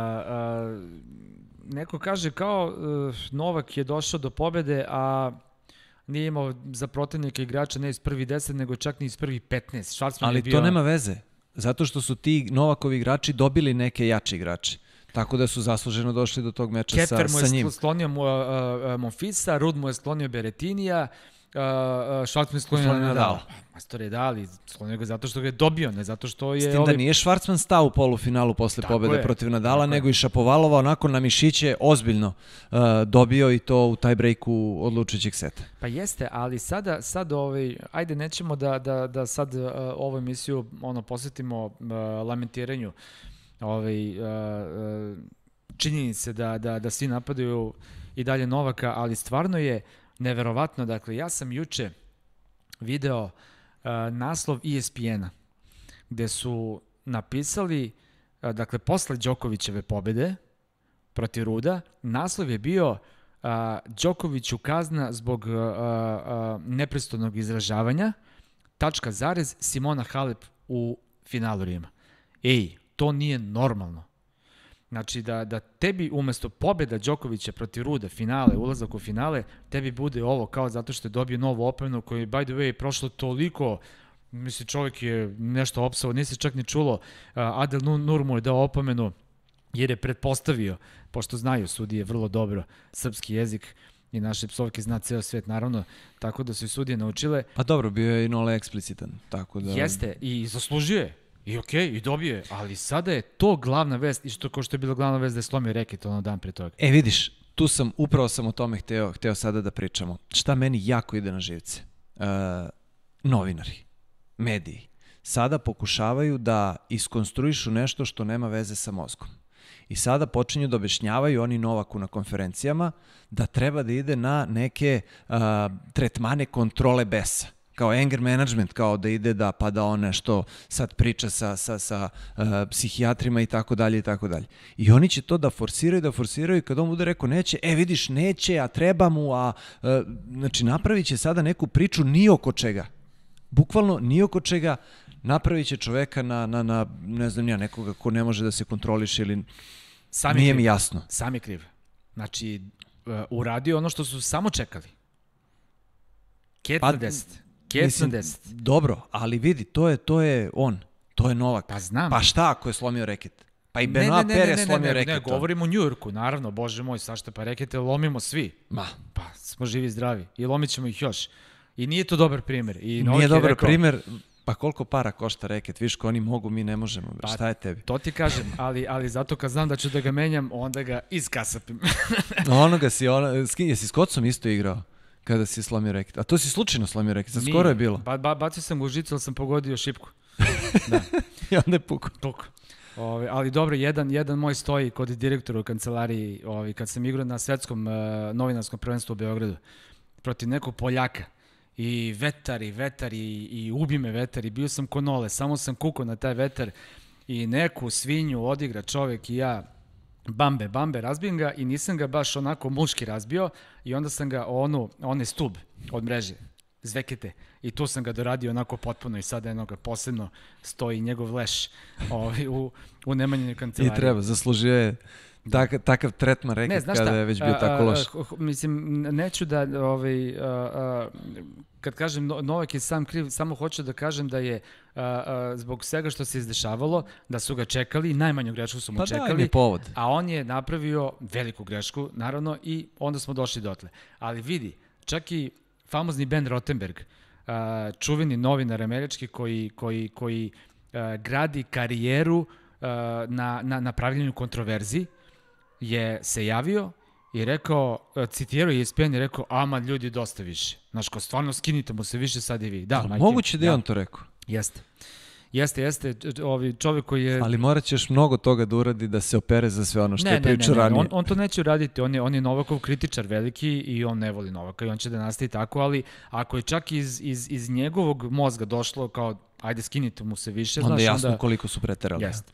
Speaker 2: Neko kaže kao Novak je došao do pobjede, a nije imao za protivnika igrača ne iz prvi 10, nego čak ni iz prvi 15.
Speaker 1: Ali to nema veze, zato što su ti Novakovi igrači dobili neke jače igrače. Tako da su zasluženo došli do tog meča sa njim.
Speaker 2: Kepfer mu je sklonio Monfisa, Rud mu je sklonio Berettinija, Schwartzman je sklonio Nadala. Mastor je dali, sklonio ga zato što ga je dobio, ne zato što je...
Speaker 1: S tim da nije Schwartzman stao u polufinalu posle pobjede protiv Nadala, nego i Šapovalova onako na mišiće ozbiljno dobio i to u tiebreaku odlučujućeg seta.
Speaker 2: Pa jeste, ali sad ajde nećemo da sad ovu emisiju posvetimo lamentiranju činjenice da svi napadaju i dalje Novaka, ali stvarno je neverovatno. Dakle, ja sam juče video naslov ESPN-a gde su napisali, dakle, posle Đokovićeve pobjede protiv Ruda, naslov je bio Đokoviću kazna zbog nepristojnog izražavanja, tačka zarez, Simona Halep u finalu Rima. To nije normalno. Znači da tebi umesto pobjeda Đokovića protiv Ruda, finale, ulazak u finale, tebi bude ovo kao zato što je dobio novu opomenu koji, by the way, prošlo toliko, mislim, čovjek je nešto opsao, nisi čak ni čulo, Adel Nur mu je dao opomenu jer je pretpostavio, pošto znaju sudije vrlo dobro srpski jezik i naše psovke zna ceo svet, naravno, tako da su i sudije naučile.
Speaker 1: Pa dobro, bio je i nole eksplicitan, tako da...
Speaker 2: Jeste, i zaslužio je. I okej, i dobio je, ali sada je to glavna vest, i što je bila glavna vest da je slomio reket ono dan pre toga.
Speaker 1: Vidiš, upravo sam o tome hteo sada da pričamo. Šta meni jako ide na živce? Novinari, mediji, sada pokušavaju da iskonstruišu nešto što nema veze sa mozgom. I sada počinju da objašnjavaju oni Novaku na konferencijama da treba da ide na neke tretmane kontrole besa. Kao anger management, kao da ide da on nešto sad priča sa psihijatrima i tako dalje i tako dalje. I oni će to da forsiraju i kad on bude rekao neće, vidiš, neće, a treba mu, znači napravit će sada neku priču ni oko čega. Bukvalno ni oko čega napravit će čoveka na ne znam ja, nekoga ko ne može da se kontroliše ili nije mi jasno.
Speaker 2: Sam je kriv. Znači, uradio ono što su samo čekali. Ket na 10.
Speaker 1: Mislim, dobro, ali vidi, to je on. To je Novak.
Speaker 2: Pa znam.
Speaker 1: Pa šta ako je slomio reket? Pa i Benoit Paire je slomio reket.
Speaker 2: Ne, govorimo o Njujorku, naravno, bože moj, sašta, pa rekete lomimo svi. Pa smo živi i zdravi i lomit ćemo ih još. I nije to dobar primjer.
Speaker 1: Nije dobar primjer, pa koliko para košta reket, viš ko oni mogu, mi ne možemo. Pa, šta je tebi?
Speaker 2: To ti kažem, ali zato kad znam da ću da ga menjam, onda ga iskasapim.
Speaker 1: Jesi s Kocom isto igrao? Kada si slomio reket. A to si slučajno slomio reket, sad skoro je bilo.
Speaker 2: Bacio sam u žicu, ali sam pogodio šipku. Da.
Speaker 1: I onda je puko.
Speaker 2: Ali dobro, jedan moj stoji kod direktora u kancelariji, kad sam igrao na svetskom novinarskom prvenstvu u Beogradu, protiv nekog Poljaka. I vetar i ubi me vetar i bio sam ko Nole, samo sam kukao na taj vetar i neku svinju odigra čovek i ja bambe, razbijem ga i nisam ga baš onako muški razbio i onda sam ga onaj stub od mreže, zvekete, i tu sam ga doradio onako potpuno i sada jednoga posebno stoji njegov leš u Nemanjinoj kancelariji.
Speaker 1: I treba, zaslužio je takav tretman reket kada je već bio tako loš.
Speaker 2: Mislim, neću da, kad kažem Novak je sam kriv, samo hoću da kažem da je zbog svega što se izdešavalo, da su ga čekali, najmanju grešku su mu čekali, a on je napravio veliku grešku, naravno, i onda smo došli dotle. Ali vidi, čak i famozni Ben Rottenberg, čuveni novinar američki koji gradi karijeru na pravljenju kontroverzi, je se javio i rekao, citirao je ESPN i rekao, ama ljudi dosta više. Znaš, ko stvarno skinite mu se više sad i vi. Da,
Speaker 1: moguće da je on to rekao.
Speaker 2: Jeste, čovjek koji je...
Speaker 1: Ali morat ćeš mnogo toga da uradi da se opere za sve ono što je pričao ranije.
Speaker 2: On to neće uraditi, on je Novakov kritičar veliki i on ne voli Novaka i on će da nastavi tako, ali ako je čak iz njegovog mozga došlo kao, ajde skinite mu se više,
Speaker 1: onda je jasno koliko su preterali.
Speaker 2: Jeste.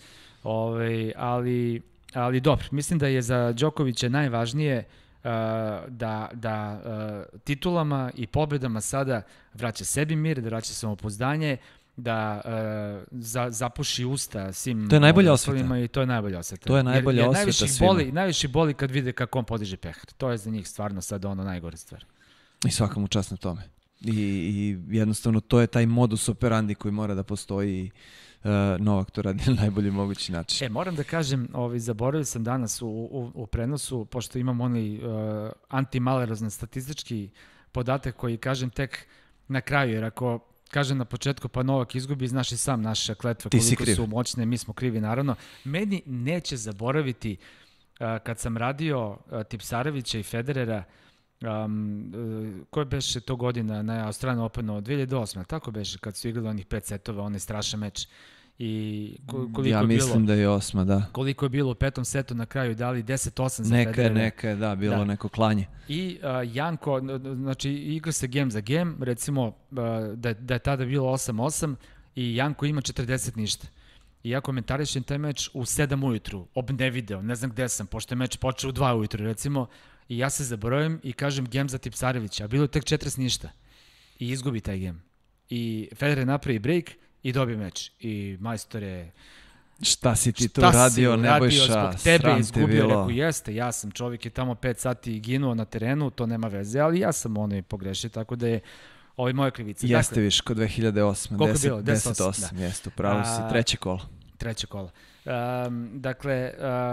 Speaker 2: Ali dobro, mislim da je za Đokovića najvažnije da titulama i pobedama sada vraća sebi mir, da vraća samopouzdanje, da zapuši usta svim...
Speaker 1: To je najbolja osveta.
Speaker 2: I to je najbolja osveta.
Speaker 1: To je najbolja osveta svima.
Speaker 2: Najviše boli kad vide kako on podiže pehar. To je za njih stvarno sad najgore stvar.
Speaker 1: I svaka mu čast na tome. I jednostavno to je taj modus operandi koji mora da postoji. Novak to radi na najbolji mogući način.
Speaker 2: Moram da kažem, zaboravio sam danas u prenosu, pošto imam onaj antimalerozan statistički podatak koji kažem tek na kraju, jer ako kažem na početku pa Novak izgubi, znaš i sam naše kletve koliko su moćne, mi smo krivi naravno. Meni neće zaboraviti kad sam radio Tipsarevića i Federera, koje beše to godina na Australian Openu 2008, tako beše kad su igrali onih 5 setova, onaj strašan meč. I
Speaker 1: ja mislim da je 8, da.
Speaker 2: Koliko je bilo u 5. setu na kraju, dali 10-8 za Federera.
Speaker 1: Neka je, da, bilo neko klanje.
Speaker 2: I Janko, znači igra se game za game, recimo da je tada bilo 8-8 i Janko ima 40 ništa. I ja komentarišem taj meč u 7 ujutru, ne video, ne znam gde sam, pošto je meč počeo u 2 ujutru, recimo, i ja se zaboravim i kažem game za Tipsarevića, a bilo je tek 40 ništa. I izgubi taj game. i Federer napravi break i dobije meč. I majstor je...
Speaker 1: Šta si ti tu radio, Nebojša,
Speaker 2: zbog tebe izgubio, rekao, jeste, ja sam, čovjek je tamo 5 sati ginuo na terenu, to nema veze, ali ja sam pogrešio, tako da je moja krivica.
Speaker 1: Jeste viš, kod 2008.
Speaker 2: Koliko je bilo?
Speaker 1: 10-8, jeste, upravo si, treće kolo.
Speaker 2: Dakle,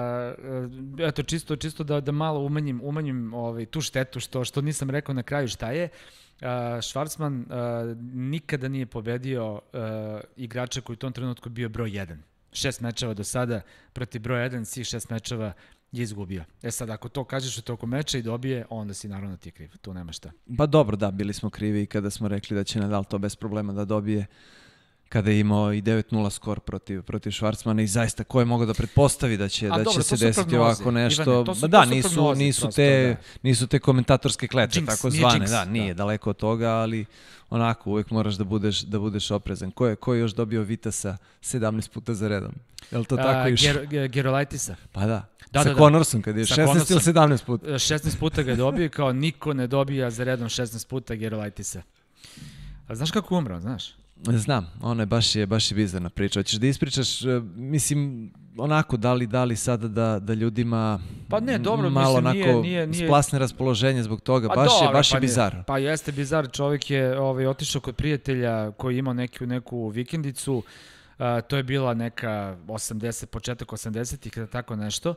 Speaker 2: eto, čisto da malo umanjim tu štetu, što nisam rekao na kraju šta je. Schwarzman nikada nije pobedio igrača koji u tom trenutku bio broj 1. 6 mečeva do sada protiv broja 1, svih 6 mečeva je izgubio. Sad, ako to kažeš u toku meča i dobije, onda si naravno ti kriv. Tu nema šta.
Speaker 1: Pa dobro, da, bili smo krivi kada smo rekli da će Nadal to bez problema da dobije, kada je imao i 9-0 skor protiv Schwarzmana i zaista ko je mogao da pretpostavi da će se desiti ovako nešto. Ivane, nisu te komentatorske kletve, tako zvane. Da, nije daleko od toga, ali onako uvijek moraš da budeš oprezan. Ko je još dobio Vitasa 17 puta za redom? Je li to tako išlo?
Speaker 2: Gerolaitisa.
Speaker 1: Pa da. Sa Connorsom kad je 16 ili 17 puta.
Speaker 2: 16 puta ga je dobio, kao niko ne dobija za redom 16 puta Gerolaitisa. A znaš kako umrao, znaš?
Speaker 1: Znam, ono je baš je bizarna priča. Hoćeš da ispričaš, mislim, onako, da li sada da ljudima
Speaker 2: pa ne, dobro,
Speaker 1: malo
Speaker 2: mislim,
Speaker 1: onako
Speaker 2: nije
Speaker 1: splasne raspoloženje zbog toga, baš je bizar.
Speaker 2: Pa jeste bizar, čovjek je otišao kod prijatelja koji imao neku vikendicu, to je bila neka početak 80-ih, kada tako nešto,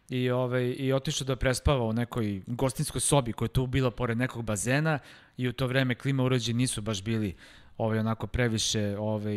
Speaker 2: i otišao da prespava u nekoj gostinskoj sobi koja je tu bila pored nekog bazena i u to vreme klima uređaji nisu baš bili onako previše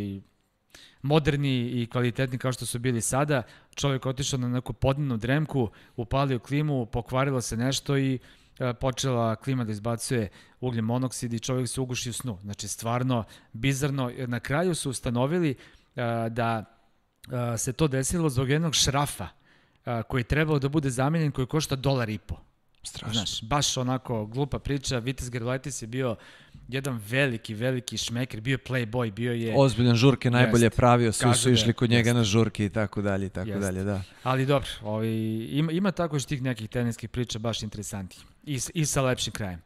Speaker 2: moderni i kvalitetni kao što su bili sada. Čovjek otišao na neku podnevnu dremku, upalio klimu, pokvarilo se nešto i počela klima da izbacuje ugljen monoksid i čovjek se uguši u snu. Znači, stvarno bizarno. Na kraju su ustanovili da se to desilo zbog jednog šrafa koji je trebao da bude zamijenjen, koji košta $1.50.
Speaker 1: Strašno.
Speaker 2: Znaš, baš onako glupa priča. Vitas Gerulaitis je bio jedan veliki šmeker, bio je playboy, bio je...
Speaker 1: Ozbiljan žurke, najbolje pravio, svi su išli kod njega na žurke i tako dalje, da.
Speaker 2: Ali dobro, ima tako još tih nekih teniskih priča baš interesantnih i sa lepšim krajem.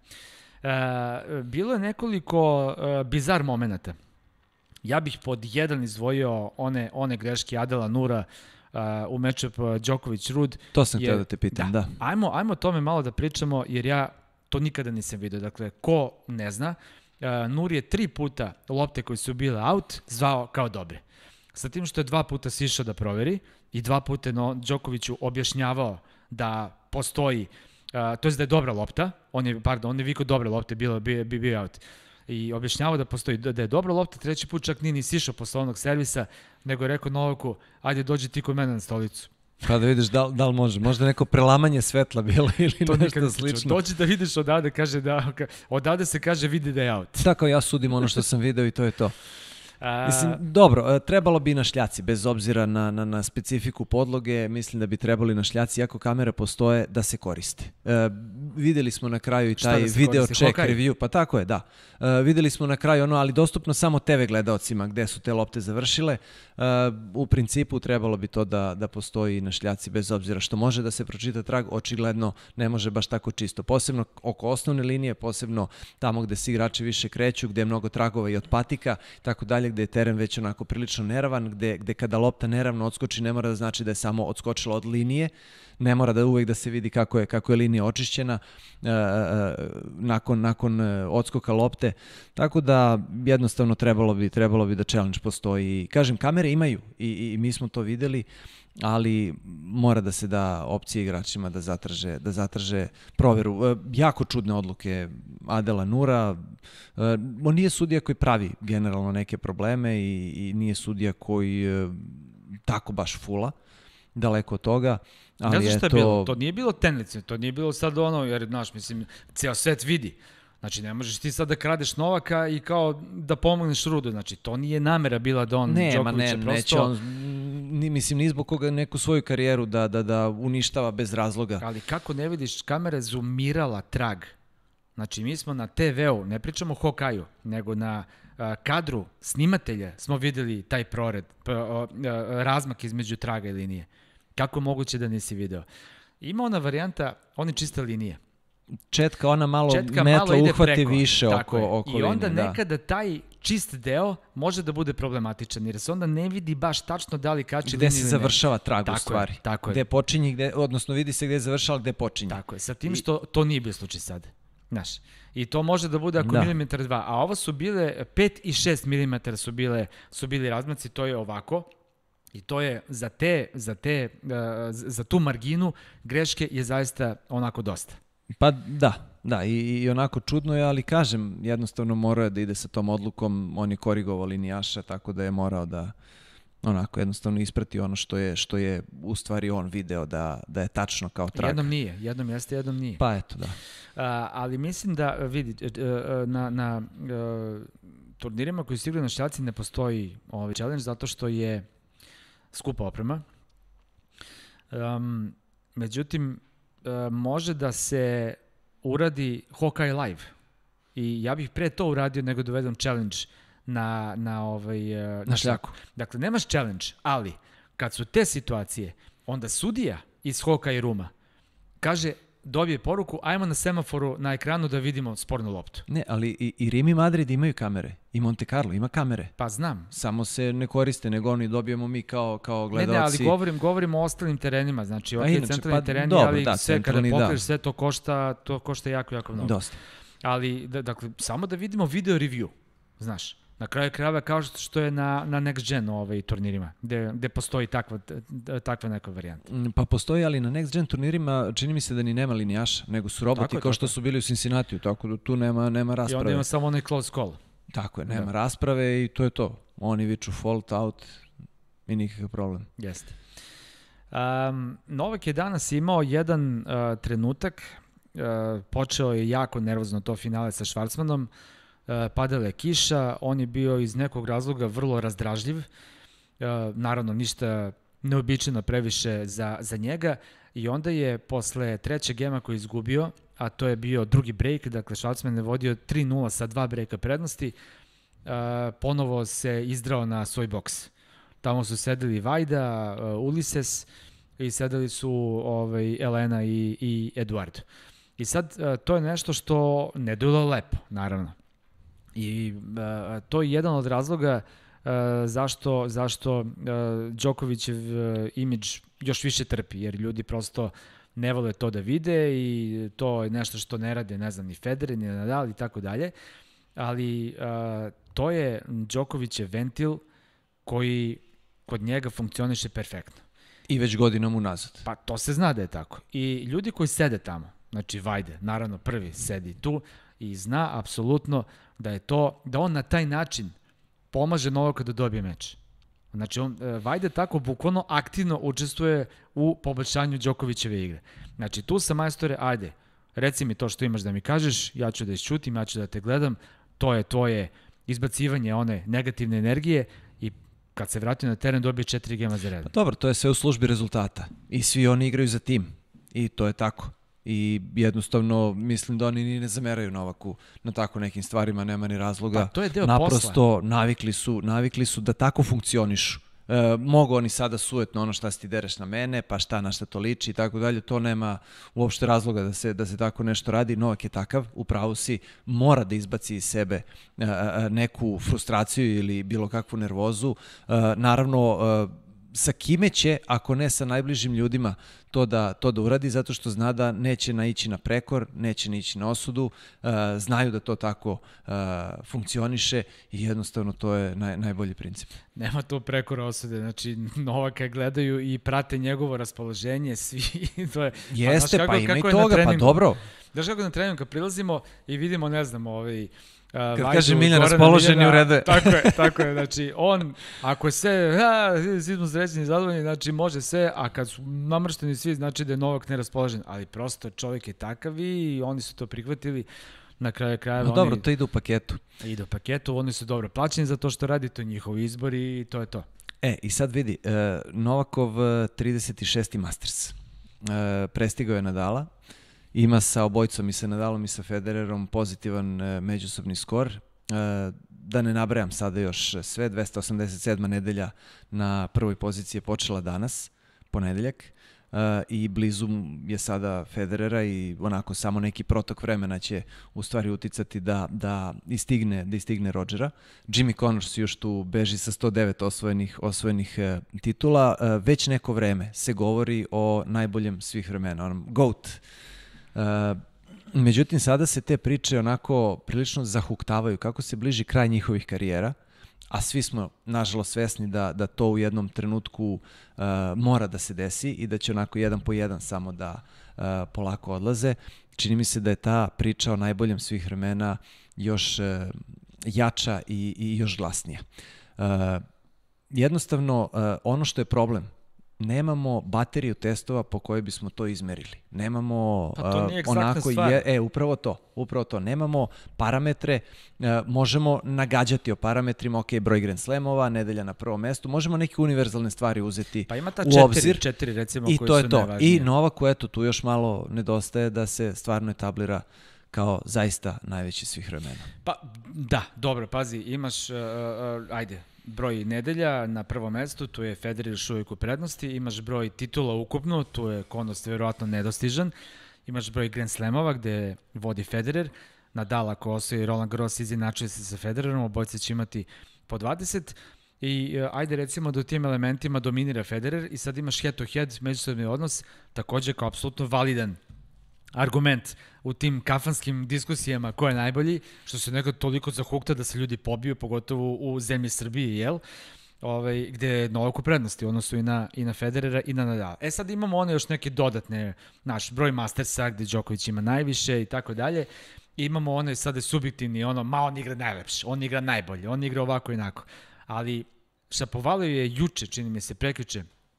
Speaker 2: Bilo je nekoliko bizar momenata. Ja bih pod jedan izdvojio one greške Adela Nura u matchup Djokovic-Rud.
Speaker 1: To sam htio da te pitam, da.
Speaker 2: Ajmo o tome malo da pričamo, jer ja to nikada nisam vidio. Dakle, ko ne zna, Nur je 3 puta lopte koje su bile out zvao kao dobre. Sa tim što je 2 puta sišao da proveri i 2 puta Djokoviću objašnjavao da postoji, to je da je dobra lopta, on je vikao dobra lopta, bio out. I objašnjavao da postoji, da je dobra lopta, 3. put čak nije ni sišao posle onog servisa, nego je rekao Novaku, ajde dođi ti kod mene na stolicu.
Speaker 1: Pa da vidiš da li može, možda neko prelamanje svetla bilo ili to nešto slično.
Speaker 2: Dođi da vidiš odavde, kaže odavde se kaže vidi da je out.
Speaker 1: Tako ja sudim ono što sam video i to je to. Mislim, dobro, trebalo bi na šljaci, bez obzira na specifiku podloge, mislim da bi trebali na šljaci, iako kamere postoje, da se koriste. Videli smo na kraju i taj video check review, pa tako je, da. Videli smo na kraju ali dostupno samo TV gledaocima gde su te lopte završile. U principu trebalo bi to da postoji na šljaci, bez obzira što može da se pročita trag, očigledno ne može baš tako čisto. Posebno oko osnovne linije, posebno tamo gde se igrači više kreću, gde je mnogo tragova i od patika, tako dalje, gde je teren već onako prilično neravan, gde kada lopta neravno odskoči ne mora da znači da je samo odskočila od linije, ne mora da uvek da se vidi kako je linija očišćena nakon odskoka lopte, tako da jednostavno trebalo bi da challenge postoji. Kažem, kamere imaju i mi smo to videli, ali mora da se da opcije igračima da zatraže proveru. Jako čudne odluke Adela Nura. On nije sudija koji pravi generalno neke probleme i nije sudija koji tako baš fula, daleko od toga.
Speaker 2: Ne znam šta je bilo, to nije bilo tenlice, to nije bilo sad jer znaš, mislim, ceo svet vidi. Znači, ne možeš ti sad da kradeš Novaka i kao da pomogneš Rudu. Znači, to nije namera bila da on Djokovića prosto...
Speaker 1: Neće on, mislim, ni zbog koga neku svoju karijeru da uništava bez razloga.
Speaker 2: Ali kako ne vidiš, kamera je zoomirala trag. Znači, mi smo na TV-u, ne pričamo o Hokaju, nego na kadru snimatelja smo videli taj prored, razmak između traga i linije. Kako je moguće da nisi video? Ima ona varijanta, one čiste linije.
Speaker 1: Četka, ona malo metla uhvati više oko linije.
Speaker 2: I onda nekada taj čist deo može da bude problematičan, jer se onda ne vidi baš tačno da li kači
Speaker 1: gde se završava trag u stvari.
Speaker 2: Tako je.
Speaker 1: Gde počinje, odnosno vidi se gde je završava, gde počinje.
Speaker 2: Tako je, sa tim što to nije bio slučaj sad. Znaš, i to može da bude ako milimetar 2, a ovo su bile 5 i 6 milimetara su bili razmaci, to je ovako. I to je za tu marginu greške je zaista onako dosta.
Speaker 1: Pa da, i onako čudno je, ali kažem, jednostavno morao da ide sa tom odlukom, on je korigovao linijaša, tako da je morao da onako jednostavno isprati ono što je u stvari on video da je tačno kao trag.
Speaker 2: Jednom jeste, jednom nije.
Speaker 1: Pa eto, da.
Speaker 2: Ali mislim da, vidi, na turnirima koji su igrali na šljaci ne postoji ovaj challenge zato što je skupa oprema. Međutim, može da se uradi Hawkeye Live. I ja bih pre to uradio nego da uvedem challenge na šljaku. Dakle, nemaš challenge, ali kad su te situacije, onda sudija iz Hawkeye Rooma kaže, dobije poruku, ajmo na semaforu na ekranu da vidimo spornu loptu.
Speaker 1: Ne, ali i Rim i Madrid imaju kamere. I Monte Carlo ima kamere.
Speaker 2: Pa znam.
Speaker 1: Samo se ne koriste, nego oni dobijemo mi kao gledalci.
Speaker 2: Ne, ali govorim o ostalim terenima. Znači, centralni tereni, ali sve kada pokriješ sve to košta jako, jako mnogo.
Speaker 1: Dosta.
Speaker 2: Ali, dakle, samo da vidimo video review, znaš. Na kraju krajeva kao što je na Next Gen turnirima, gde postoji takva neka varijanta.
Speaker 1: Pa postoji, ali na Next Gen turnirima čini mi se da ni nema linijaša, nego su roboti kao što su bili u Cincinnatiju, tako da tu nema rasprave. I
Speaker 2: onda ima samo onaj close call.
Speaker 1: Tako je, nema rasprave i to je to. Oni viču fault out i nikakav problem.
Speaker 2: Jeste. Novak je danas imao jedan trenutak, počeo je jako nervozno to finale sa Schwarzmanom, padala je kiša, on je bio iz nekog razloga vrlo razdražljiv, naravno ništa neobičajno previše za njega i onda je posle trećeg gema koji je izgubio, a to je bio drugi break, dakle Schwarzman je vodio 3-0 sa 2 breaka prednosti, ponovo se izdrao na svoj boks. Tamo su sedeli Vajda, Ulises i sedeli su Elena i Eduardo. I sad to je nešto što ne delo lepo, naravno. I to je jedan od razloga zašto Đokovićev imidž još više trpi, jer ljudi prosto ne vole to da vide i to je nešto što ne rade, ne znam, ni Federer, ni Nadal i tako dalje, ali to je Đokovićev ventil koji kod njega funkcioniše perfektno.
Speaker 1: I već godinom unazad.
Speaker 2: Pa to se zna da je tako. I ljudi koji sede tamo, znači Vajde, naravno prvi sedi tu i zna apsolutno da on na taj način pomaže Novaku da dobije meč. Znači, Vajde tako bukvalno aktivno učestvuje u poboljšanju Đokovićeve igre. Znači, tu sa majstore, ajde, reci mi to što imaš da mi kažeš, ja ću da isčutim, ja ću da te gledam, to je tvoje izbacivanje one negativne energije i kad se vratio na teren dobije 4 gema za redom.
Speaker 1: Pa dobro, to je sve u službi rezultata i svi oni igraju za tim i to je tako. I jednostavno mislim da oni ni ne zameraju Novaku na tako nekim stvarima, nema ni razloga.
Speaker 2: Pa to je deo
Speaker 1: naprosto
Speaker 2: posla.
Speaker 1: navikli su da tako funkcionišu. Mogu oni sada sujetno ono šta si ti dereš na mene, pa na šta to liči i tako dalje, to nema uopšte razloga da se tako nešto radi. Novak je takav, upravo si, mora da izbaci iz sebe neku frustraciju ili bilo kakvu nervozu. Naravno, sa kime će, ako ne sa najbližim ljudima, to da uradi, zato što zna da neće naići na prekor, neće naići na osudu, znaju da to tako funkcioniše i jednostavno to je najbolji princip.
Speaker 2: Nema to prekora osude, znači Novaka gledaju i prate njegovo raspoloženje, svi, to je...
Speaker 1: Jeste, pa ima i toga, pa dobro.
Speaker 2: Znaš kako na treningu kad prilazimo i vidimo, ne znam,
Speaker 1: kad kaže Miljan raspoloženi u redu.
Speaker 2: Tako je, znači on, ako se, svi smo srećni i zadovoljni, znači može sve, a kad su namršteni svi, znači da je Novak neraspoložen, ali prosto čovjek je takav i oni su to prihvatili. Na kraju krajeva
Speaker 1: no dobro, to ide u paketu.
Speaker 2: Ide u paketu, oni su dobro plaćeni za to što radi, to je njihov izbor i to je to.
Speaker 1: I sad vidi, Novakov 36. Masters, prestigao je Nadala, ima sa obojicom i sa Nadalom i sa Federerom pozitivan međusobni skor. Da ne nabrajam sada još sve, 287. nedelja na prvoj poziciji je počela danas, ponedeljak i blizu je sada Federera i onako samo neki protok vremena će u stvari uticati da istigne Rodgera. Jimmy Connors još tu beži sa 109 osvojenih titula. Već neko vreme se govori o najboljem svih vremena, onom GOAT. Međutim, sada se te priče onako prilično zahuktavaju kako se bliži kraj njihovih karijera, a svi smo, nažalost, svesni da to u jednom trenutku mora da se desi i da će onako jedan po jedan samo da polako odlaze. Čini mi se da je ta priča o najboljem svih vremena još jača i još glasnija. Jednostavno, ono što je problem, nemamo bateriju testova po kojoj bismo to izmerili. Nemamo onako upravo to. Nemamo parametre, možemo nagađati o parametrima, broj Grand Slamova, nedelja na prvom mestu, možemo neke univerzalne stvari uzeti
Speaker 2: pa ima ta
Speaker 1: u obzir.
Speaker 2: Četiri recimo
Speaker 1: i
Speaker 2: koji
Speaker 1: to
Speaker 2: su
Speaker 1: je to.
Speaker 2: najvažnije.
Speaker 1: I Novaku, eto, tu još malo nedostaje da se stvarno etablira kao zaista najveći svih vremena.
Speaker 2: Pa da, dobro, pazi, imaš, broj nedelja na prvom mestu, tu je Federer još uvijek u prednosti, imaš broj titula ukupno, tu je Connors vjerojatno nedostižan, imaš broj Grand Slamova gde vodi Federer, Nadal ako osvoji Roland Garros izjednačuje se sa Federerom, obojci će imati po 20 i ajde recimo da u tim elementima dominira Federer i sad imaš head to head, međusobni odnos, također kao apsolutno validan argument u tim kafanskim diskusijama ko je najbolji, što se nekad toliko zahukta da se ljudi pobiju, pogotovo u zemlji Srbiji, jel? Gde je Novak u prednosti, odnosu i na Federera i na Nadala. Sad imamo one još neke dodatne, naš broj Mastersa gde Đoković ima najviše i tako dalje. Imamo one sada subjektivni, on igra najlepše, on igra najbolje, on igra ovako i onako. Ali Šapovalov je juče, čini mi se prekjuče,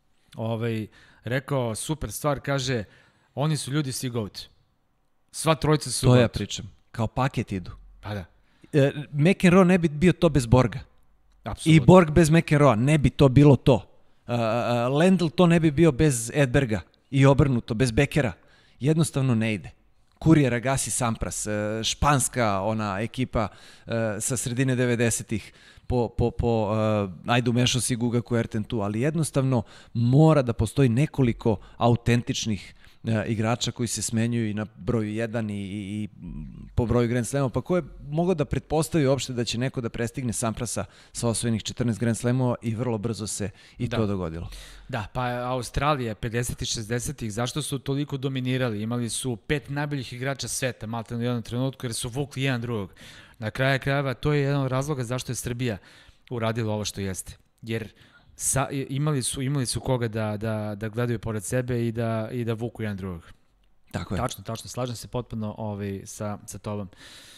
Speaker 2: rekao super stvar, kaže, oni su ljudi svi GOAT. Sva trojica su GOAT.
Speaker 1: To ja pričam. Kao paket idu.
Speaker 2: Pa da.
Speaker 1: McEnroe ne bi bio to bez Borga.
Speaker 2: Apsolutno.
Speaker 1: I Borg bez McEnroe ne bi to bilo to. Lendl to ne bi bio bez Edberga. I obrnuto, bez Bekera. Jednostavno ne ide. Courier, Agassi, Sampras, španska ona ekipa sa sredine 90-ih, ajde umešao si Guga Kuerten tu, ali jednostavno mora da postoji nekoliko autentičnih igrača koji se smenjuju i na broju 1 i po broju Grand Slamova, pa ko je mogao da pretpostavi uopšte da će neko da prestigne Samprasa sa osvojenih 14 Grand Slamova i vrlo brzo se i to dogodilo.
Speaker 2: Da, pa Australija 50 i 60-ih, zašto su toliko dominirali? Imali su 5 najboljih igrača sveta, malte na jednom trenutku, jer su vukli jedan drugog. Na kraju krajeva, to je jedan od razloga zašto je Srbija uradila ovo što jeste. Jer imali su koga da gledaju pored sebe i da vuku jedan drugog.
Speaker 1: Tako je.
Speaker 2: Tačno, slažem se potpuno sa tobom.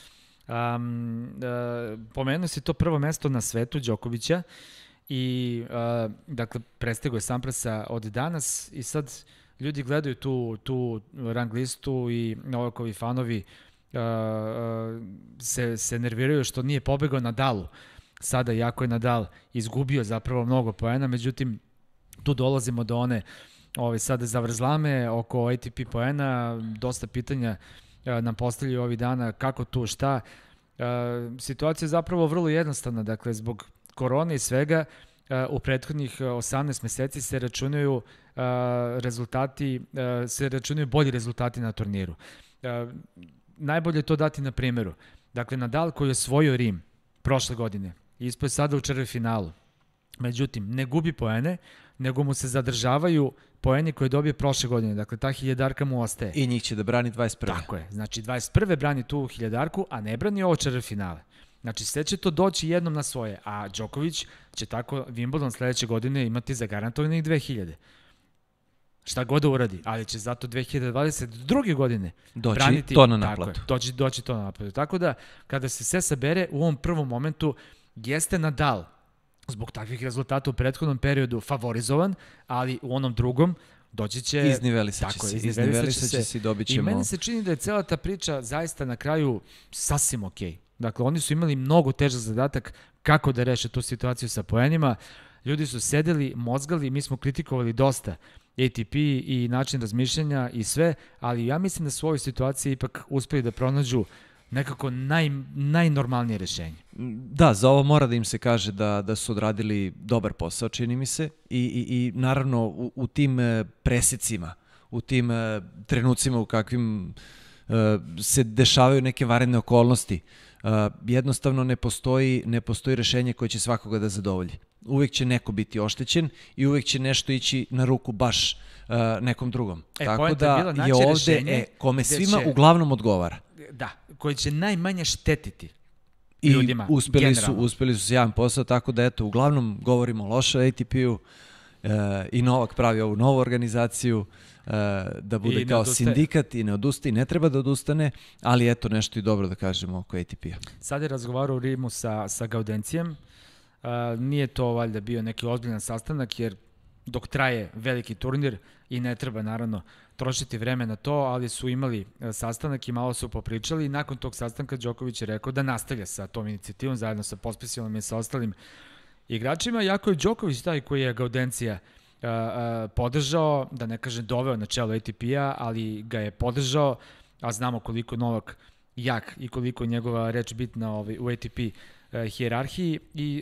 Speaker 2: Pomenuo si to prvo mesto na svetu Đokovića i dakle prestigao je Samprasa od danas i sad ljudi gledaju tu rang listu i Novakovi fanovi se nerviraju što nije pobegao Nadalu. Sada, jako je Nadal izgubio zapravo mnogo poena, međutim, tu dolazimo do one sada zavrzlame oko ATP poena, dosta pitanja nam postavljaju ovih dana, kako tu, šta. Situacija je zapravo vrlo jednostavna, dakle, zbog korone i svega, u prethodnih 18 meseci se računaju bolji rezultati na turniru. Najbolje je to dati na primjeru. Dakle, Nadal koji je osvojio Rim prošle godine, ispao je sada u četvrtfinalu. Međutim, ne gubi poene, nego mu se zadržavaju poeni koje je dobio prošle godine. Dakle, ta hiljadarka mu ostaje.
Speaker 1: I njih će da brani 21.
Speaker 2: Tako je. Znači, 21. brani tu hiljadarku, a ne brani ovo četvrtfinale. Znači, sve će to doći jednom na svoje. A Đoković će tako Wimbledon sledeće godine imati zagarantovanih 2000. Šta god da uradi, ali će zato 2022. godine braniti
Speaker 1: to na naplatu.
Speaker 2: Doći to na naplatu. Tako da, kada se sve sabere, u ovom prvom momentu jeste Nadal zbog takvih rezultata u prethodnom periodu favorizovan, ali u onom drugom doći će...
Speaker 1: Iznivelisat će se i dobit ćemo...
Speaker 2: I meni se čini da je cela ta priča zaista na kraju sasvim okej. Dakle, oni su imali mnogo težak zadatak kako da reše tu situaciju sa poenima. Ljudi su sedeli, mozgali, mi smo kritikovali dosta ATP i način razmišljanja i sve, ali ja mislim da su u ovoj situaciji ipak uspeli da pronađu nekako najnormalnije rešenje.
Speaker 1: Da, za ovo mora da im se kaže da su odradili dobar posao, čini mi se, i naravno u tim presecima, u tim trenucima u kakvim se dešavaju neke vanredne okolnosti, jednostavno ne postoji rešenje koje će svakoga da zadovolji. Uvek će neko biti oštećen i uvek će nešto ići na ruku baš nekom drugom. Tako da je ovde kome svima uglavnom odgovara.
Speaker 2: Da, koji će najmanje štetiti ljudima.
Speaker 1: I uspeli su sjajan posao, tako da eto, uglavnom govorimo loše o ATP-u i Novak pravi ovu novu organizaciju, da bude kao sindikat i ne odustaje, ne treba da odustane, ali eto nešto i dobro da kažemo oko ATP-a.
Speaker 2: Sad je razgovarao u Rimu sa Gaudencijem, nije to valjda bio neki ozbiljan sastanak, jer dok traje veliki turnir i ne treba naravno trošiti vreme na to, ali su imali sastanak i malo su popričali i nakon tog sastanka Đoković je rekao da nastavlja sa tom inicijativom zajedno sa Pospisilom i sa ostalim igračima, iako je Đoković taj koji je Gaudencija podržao, da ne kažem doveo na čelo ATP-a, ali ga je podržao, a znamo koliko Novak jak i koliko je njegova reč bitna u ATP hijerarhiji i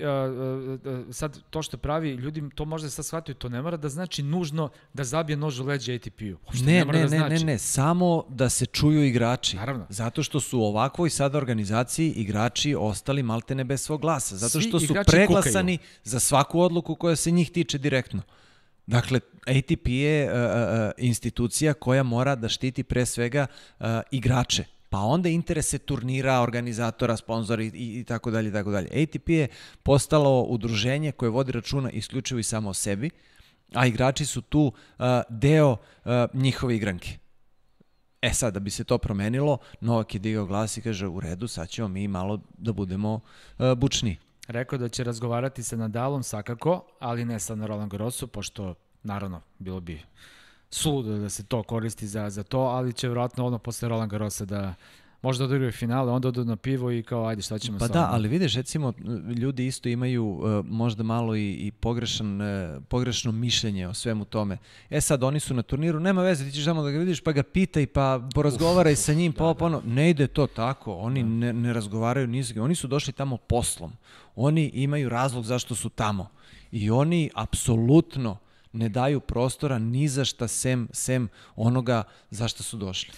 Speaker 2: sad to što pravi, ljudi to možda sad shvataju, to ne mora da znači nužno da zabije nož u leđe ATP-u.
Speaker 1: Ne, samo da se čuju igrači.
Speaker 2: Naravno.
Speaker 1: Zato što su u ovakvoj sada organizaciji igrači ostali maltene bez svog glasa. Zato što su preglasani za svaku odluku koja se njih tiče direktno. Dakle, ATP je institucija koja mora da štiti pre svega igrače. Pa onda interese turnira, organizatora, sponzora i tako dalje, tako dalje. ATP je postalo udruženje koje vodi računa isključivo i samo o sebi, a igrači su tu deo njihove igranke. Sad, da bi se to promenilo, Novak je digao glas i kaže u redu, sad ćemo mi malo da budemo bučni.
Speaker 2: Rekao da će razgovarati sa Nadalom svakako, ali ne sa Roland Garrosu, pošto naravno bilo bi suludo da se to koristi za to, ali će vjerojatno posle Roland Garrosa da možda odigraju finale, onda odu na pivo i kao ajde šta ćemo
Speaker 1: sa da, ali vidiš, recimo, ljudi isto imaju možda malo i pogrešno mišljenje o svemu tome. Sad, oni su na turniru, nema veze, ti ćeš samo da ga vidiš pa ga pitaj, pa porazgovaraj sa njim, ne ide to tako, oni ne razgovaraju ni s kim, oni su došli tamo poslom, oni imaju razlog zašto su tamo i oni apsolutno ne daju prostora ni za šta sem onoga za šta su došli.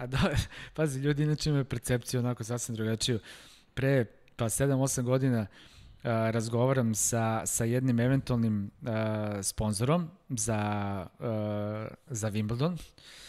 Speaker 2: Pazi, ljudi inače imaju percepciju onako sasvim drugačiju. Pre 7-8 godina razgovaram sa jednim eventualnim sponzorom za Wimbledon.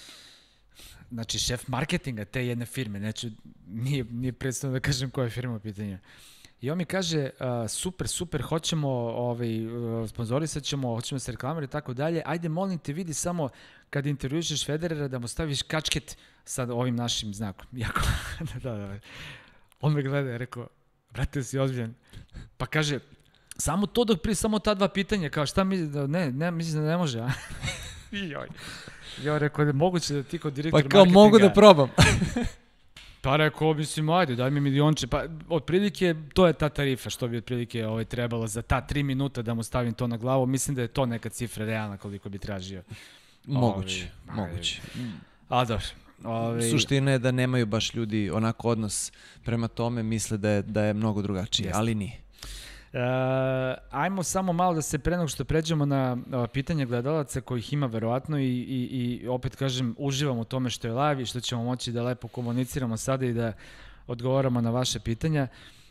Speaker 2: Znači, šef marketinga te jedne firme. Nije predstavno da kažem koja je firma u pitanju. I on mi kaže, super, hoćemo, sponzorisat ćemo, hoćemo se reklamirati i tako dalje, ajde molim te vidi samo kad intervjušeš Federera da mu staviš kačket sa ovim našim znakom. Jako, da. On me gleda i rekao, brate, si ozbiljan. Pa kaže, samo to dok prije, samo ta dva pitanja, kao šta mi, ne, mislim da ne može, a? Ja rekao, da moguće da ti kod direktor marketinga...
Speaker 1: Pa kao mogu da probam.
Speaker 2: Pa rekao, mislim, ajde, daj mi milionče. Pa, otprilike, to je ta tarifa što bi otprilike trebalo za ta 3 minuta da mu stavim to na glavu. Mislim da je to neka cifra realna koliko bi tražio.
Speaker 1: Moguće.
Speaker 2: A dobro.
Speaker 1: Suština je da nemaju baš ljudi onako odnos prema tome, misle da je mnogo drugačije, ali nije.
Speaker 2: Ajmo samo malo da se pre nego što pređemo na pitanje gledalaca kojih ima verovatno i opet kažem uživam u tome što je live i što ćemo moći da lepo komuniciramo sada i da odgovaramo na vaše pitanja.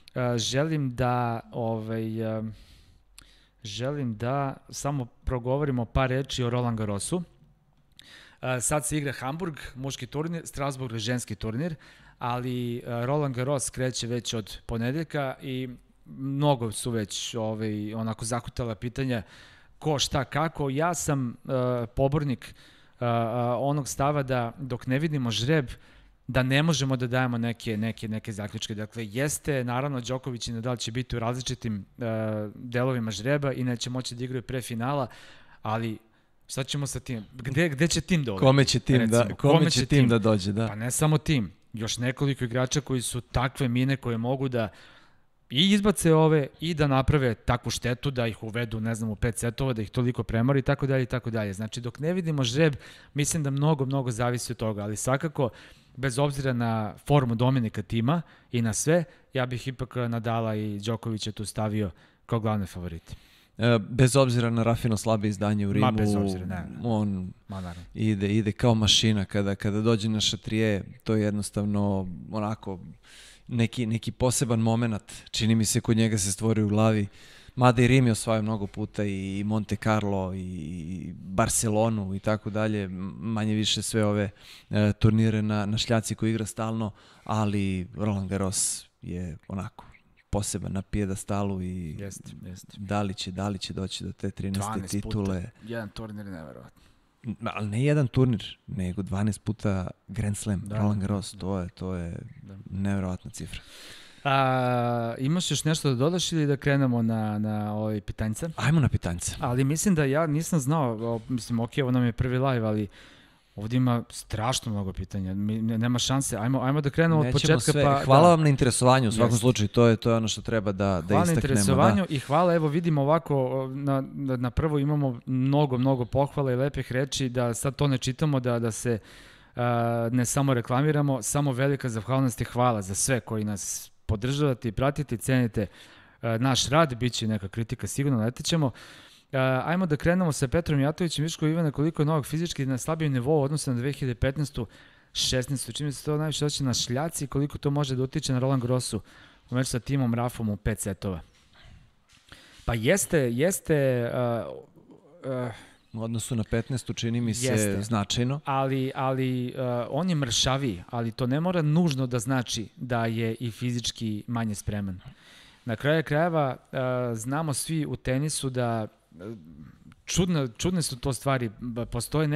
Speaker 2: Želim da samo progovorimo par reči o Roland Garrosu. Sad se igra Hamburg, muški turnir, Strasbourg, ženski turnir, ali Roland Garros kreće već od ponedeljka i mnogo su već onako zakutala pitanja ko, šta, kako. Ja sam pobornik onog stava da dok ne vidimo žreb, da ne možemo da dajemo neke zaključke. Dakle, jeste, naravno, Đoković i Nadal će biti u različitim delovima žreba i neće moći da igraju pre finala, ali šta ćemo sa tim? Gde će tim da ode?
Speaker 1: Kome će tim da dođe, da.
Speaker 2: Pa ne samo tim, još nekoliko igrača koji su takve mine koje mogu da i izbace i da naprave takvu štetu, da ih uvedu, ne znam, u 5 setova, da ih toliko premori i tako dalje i tako dalje. Znači, dok ne vidimo žreb, mislim da mnogo zavisi od toga, ali svakako bez obzira na formu Dominika tima i na sve, ja bih ipak Nadala i Đokovića tu stavio kao glavne favorite.
Speaker 1: Bez obzira na Rafino slabe izdanje u Rimu,
Speaker 2: bez obzira,
Speaker 1: on ide kao mašina. Kada dođe na šatrije, to je jednostavno onako neki poseban moment, čini mi se, kod njega se stvori u glavi. Mada i Rim je osvajao mnogo puta i Monte Carlo i Barcelonu i tako dalje, manje više sve ove turnire na šljaci koji igra stalno, ali Roland Garros je onako poseban na pijedastalu i
Speaker 2: jeste.
Speaker 1: Da li će doći do te 13. titule.
Speaker 2: 12 puta, jedan turnir je neverovatno.
Speaker 1: Ali ne jedan turnir, nego 12 puta Grand Slam, Roland Garros, to je neverovatna cifra.
Speaker 2: Imaš još nešto da dodaš ili da krenemo na ovaj pitanjca?
Speaker 1: Ajmo na pitanjca.
Speaker 2: Ali mislim da ja nisam znao, ovo nam je prvi live, ali ovdje ima strašno mnogo pitanja, nema šanse. Ajmo da krenemo od početka.
Speaker 1: Hvala vam na interesovanju, u svakom slučaju, to je ono što treba da istaknemo.
Speaker 2: Hvala na interesovanju i hvala, evo vidimo ovako, na prvo imamo mnogo pohvala i lepih reči, da sad to ne čitamo, da se ne samo reklamiramo, samo velika zahvalnost i hvala za sve koji nas podržavate i pratite i cenite naš rad, bit će neka kritika, sigurno letećemo. Ajmo da krenemo sa Petrom Jatovićem. Viško Ivana, koliko je Novak fizički na slabijem nivou odnosno na 2015. 16. Čini se to najviše doći na šljaci, koliko to može da utiče na Roland Garrosu u meču sa Timom Rafom u 5 setova. Pa jeste
Speaker 1: u odnosu na 15. čini mi se značajno.
Speaker 2: Ali on je mršaviji, ali to ne mora nužno da znači da je i fizički manje spreman. Na kraju krajeva znamo svi u tenisu da čudne su to stvari. Postoje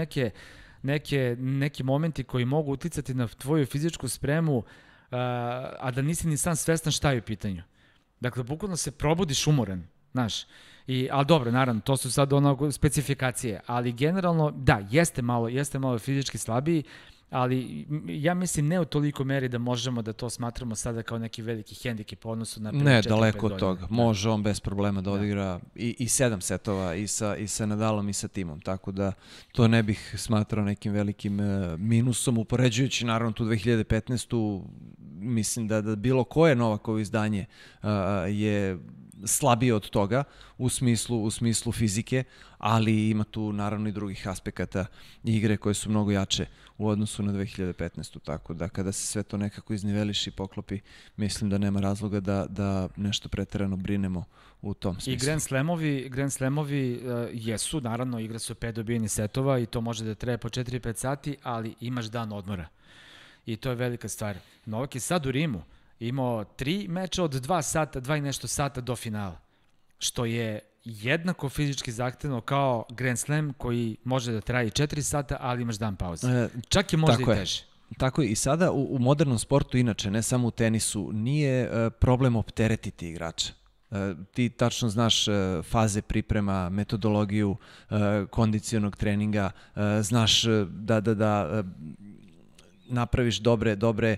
Speaker 2: neki momenti koji mogu uticati na tvoju fizičku spremu, a da nisi ni sam svestan šta je u pitanju. Dakle, bukvalno se probudiš umoran, znaš. Ali dobro, naravno, to su sad specifikacije, ali generalno, da, jeste malo fizički slabiji, ali ja mislim ne u toliko meri da možemo da to smatramo sada kao neki veliki hendikep u odnosu na 4-5 godina.
Speaker 1: Ne, daleko od toga. Može on bez problema da odigra i 7 setova i sa Nadalom i sa timom, tako da to ne bih smatrao nekim velikim minusom, upoređujući naravno tu 2015. Mislim da bilo koje Novakovo izdanje je slabije od toga u smislu fizike, ali ima tu naravno i drugih aspekata igre koje su mnogo jače u odnosu na 2015. Tako da kada se sve to nekako izniveliši i poklopi, mislim da nema razloga da nešto preterano brinemo u tom smislu.
Speaker 2: I Grand Slamovi jesu, naravno, igra su 5 dobijenih setova i to može da traje po 4-5 sati, ali imaš dan odmora. I to je velika stvar. Novak je sad u Rimu imao 3 meča od 2 i nešto sata do finala, što je jednako fizički zahtevno kao Grand Slam koji može da traje 4 sata, ali imaš dan pauze. Čak je možda i teže.
Speaker 1: Tako je. I sada u modernom sportu, inače, ne samo u tenisu, nije problem opteretiti igrača. Ti tačno znaš faze priprema, metodologiju kondicionog treninga, znaš da napraviš dobre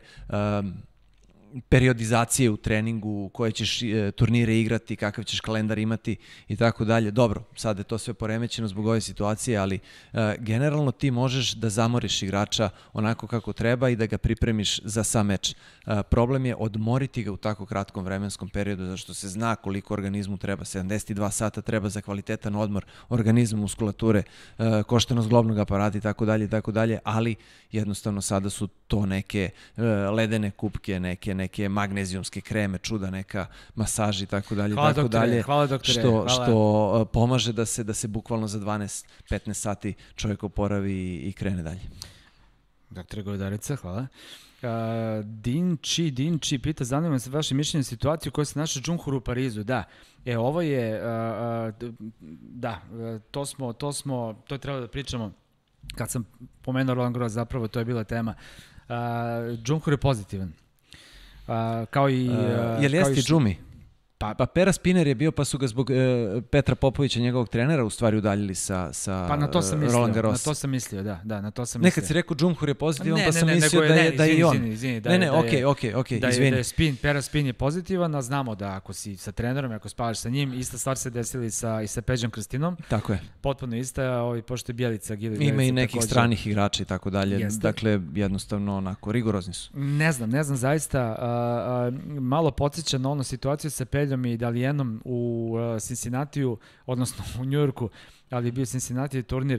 Speaker 1: periodizacije u treningu, koje ćeš turnire igrati, kakav ćeš kalendar imati i tako dalje. Dobro, sad je to sve poremećeno zbog ove situacije, ali generalno ti možeš da zamoriš igrača onako kako treba i da ga pripremiš za sam meč. Problem je odmoriti ga u tako kratkom vremenskom periodu, zašto se zna koliko organizmu treba. 72 sata treba za kvalitetan odmor organizma, muskulature, koštenost globnog aparata i tako dalje, ali jednostavno sada su to neke ledene kupke, neke magnezijumske kreme, čuda, neka masaži i tako dalje.
Speaker 2: Hvala doktore.
Speaker 1: Što pomaže da se bukvalno za 12-15 sati čovjek oporavi i krene dalje.
Speaker 2: Doktore Govedarica, hvala. Dinči pita, zanima se vaše mišljenje o situaciji u kojoj se našao Džumhur u Parizu. Da, ovo je, to je trebalo da pričamo. Kad sam pomenuo Roland Garros, zapravo to je bila tema. Džumhur je pozitivan.
Speaker 1: Jel jeste Džumi? Pa Pera Spiner je bio, pa su ga zbog Petra Popovića, njegovog trenera, u stvari udaljili sa Roland Garros.
Speaker 2: Na to sam mislio, da, na to sam mislio.
Speaker 1: Nekad si rekao Džumhur je pozitivan, pa sam mislio da je on. Okej, izvini.
Speaker 2: Da je Pera Spin je pozitivan, a znamo da ako si sa trenerom, ako spavaš sa njim, ista stvar se desila i sa Peđom Krstinom.
Speaker 1: Tako je.
Speaker 2: Potpuno ista, pošto je Bjelica.
Speaker 1: Ima i nekih stranih igrača i tako dalje. Dakle, jednostavno onako, rigorozni su.
Speaker 2: Ne znam, zaista, malo podsjeća na onu situaciju sa Peljom i Dalijenom u Cincinnatiju, odnosno u Njujorku, ali je bio Cincinnati turnir.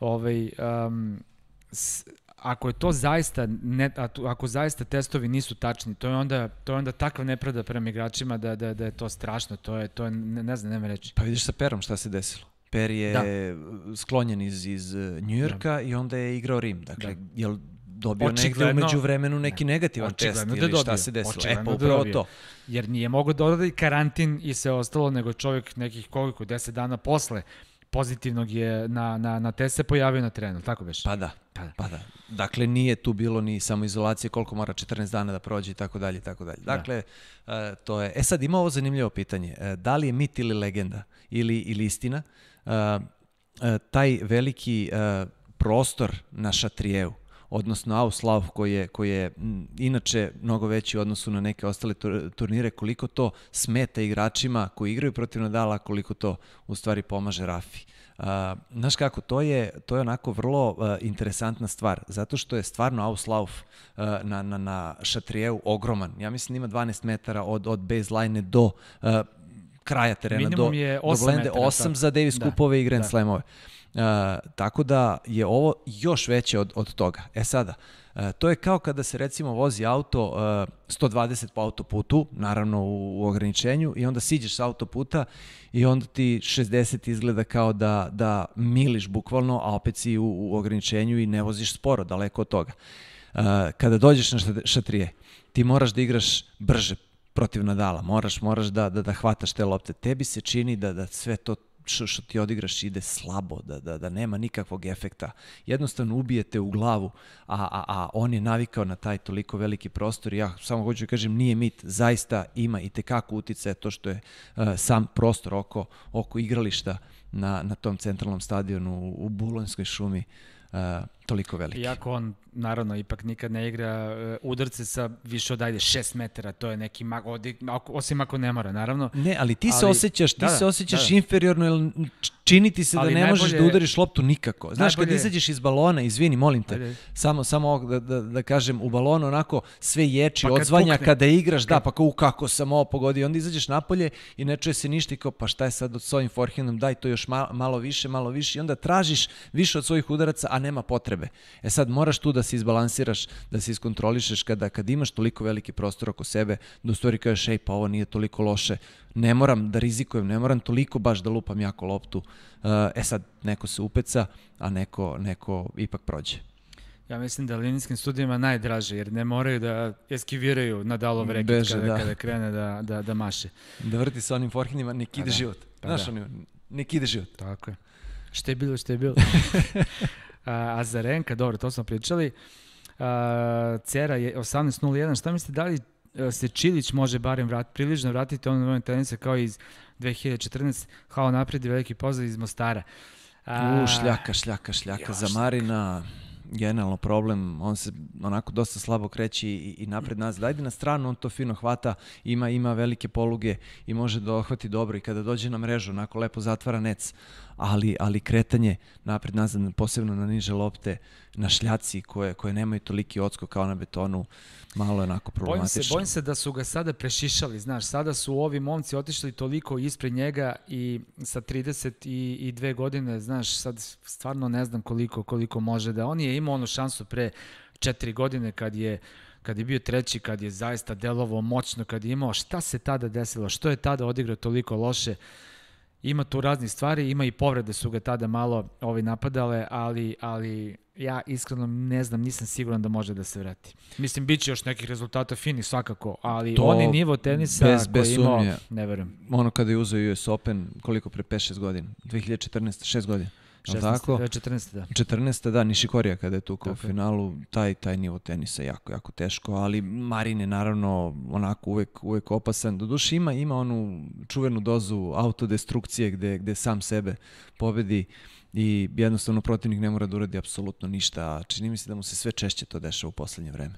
Speaker 2: Ako je to zaista, ako zaista testovi nisu tačni, to je onda takva nepravda prema igračima da je to strašno, to je ne znam, nema reći.
Speaker 1: Pa vidiš sa Perom šta se desilo. Per je sklonjen iz Njujorka i onda je igrao Rim. Dakle, jel dobio negde umeđu vremenu neki negativan test ili šta se desilo? Pa upravo to.
Speaker 2: Jer nije mogao dodati karantin i sve ostalo, nego čovjek nekih 10 dana posle pozitivnog je na test se pojavio na terenu, tako beš?
Speaker 1: Pa da. Dakle, nije tu bilo ni samoizolacije, koliko mora 14 dana da prođe i tako dalje. Dakle, to je... Sad ima ovo zanimljivo pitanje. Da li je mit ili legenda ili istina taj veliki prostor na Šatrijevu, odnosno Auslauf koji je inače mnogo veći u odnosu na neke ostale turnire, koliko to smeta igračima koji igraju protiv Nadala, koliko to u stvari pomaže Rafi. Znaš kako, to je onako vrlo interesantna stvar, zato što je stvarno Auslauf na Šatrijevu ogroman. Ja mislim da ima 12 metara od baseline do kraja terena, do blende 8 za Davis Cupove i Grand Slamove. Tako da je ovo još veće od toga. Sada, to je kao kada se recimo vozi auto 120 po autoputu, naravno u ograničenju, i onda siđeš sa autoputa i onda ti 60 izgleda kao da miliš bukvalno, a opet si u ograničenju i ne voziš sporo, daleko od toga. Kada dođeš na Šatrije, ti moraš da igraš brže protiv Nadala, moraš da hvataš te lopte. Tebi se čini da sve to što ti odigraš ide slabo, da nema nikakvog efekta. Jednostavno ubijete u glavu, a on je navikao na taj toliko veliki prostor. Ja samo hoću da kažem, nije mit, zaista ima i tekako uticaje to što je sam prostor oko igrališta na tom centralnom stadionu u Bulonskoj šumi toliko veliki.
Speaker 2: Iako on, naravno, ipak nikad ne igra udarce sa više od 6 metara, to je neki osim ako ne mora, naravno.
Speaker 1: Ne, ali ti se osjećaš inferiorno, jer čini ti se da ne možeš da udariš loptu nikako. Znaš, kad izađeš iz balona, izvini, molim te, samo ovog da kažem, u balonu onako sve ječi, odzvanja kada igraš, pa kako sam ovo pogodio, onda izađeš napolje i ne čuje se ništa i kao, pa šta je sad s ovim forehandom, daj to još malo više i onda tražiš više od svojih udaraca, a nema potrebe. Sad moraš tu da se izbalansiraš, da se iskontrolišeš kad imaš toliko veliki prostor oko sebe, da u stvari kažeš, pa ovo nije toliko loše, ne moram da rizikujem, ne moram toliko baš da lupam jako loptu. Sad neko se upeca, a neko ipak prođe.
Speaker 2: Ja mislim da linijskim studijama najdraže, jer ne moraju da eskiviraju Nadalov reket kada krene da maše.
Speaker 1: Da vrti sa onim forehandima, nek ide život. Znaš, nek ide život.
Speaker 2: Tako je. Što je bilo. Azarenka, dobro, to smo pričali. Cera je 18.01. Šta mislite, da li se Čilić može barem prilično vratiti ono tenisa kao iz 2014. Hao napred i veliki pozdrav iz Mostara.
Speaker 1: Šljaka za Marina. Generalno problem, on se onako dosta slabo kreće i napred nazad. Ajde na stranu, on to fino hvata, ima velike poluge i može da ohvati dobro i kada dođe na mrežu, onako lepo zatvara nec, ali kretanje napred nazad, posebno na niže lopte, na šljaci koje nemaju toliki odskok kao na betonu, malo je onako problematično.
Speaker 2: Bojim se da su ga sada prešišali, znaš, sada su ovi momci otišli toliko ispred njega i sa 32 godine, znaš, sad stvarno ne znam koliko može da. On je imao onu šansu pre 4 godine kad je bio treći, kad je zaista delovao moćno, kad je imao, šta se tada desilo, što je tada odigrao toliko loše. Ima tu raznih stvari, ima i povrede su ga tada malo napadale, ali ja iskreno ne znam, nisam siguran da može da se vrati. Mislim, bit će još nekih rezultata fini svakako, ali on je nivo tenisa koji je imao, ne verujem.
Speaker 1: Ono kada je uzeo US Open, koliko pre 5-6 godina? 2014, 6 godina.
Speaker 2: 14. da.
Speaker 1: 14. da, Nishikorija kada je tukao u finalu, taj nivo tenisa jako teško, ali Marin je naravno onako uvek opasan. Doduše ima onu čuvenu dozu autodestrukcije gde sam sebe pobedi i jednostavno protivnik ne mora da uradi apsolutno ništa, a čini mi se da mu se sve češće to dešava u poslednje vreme.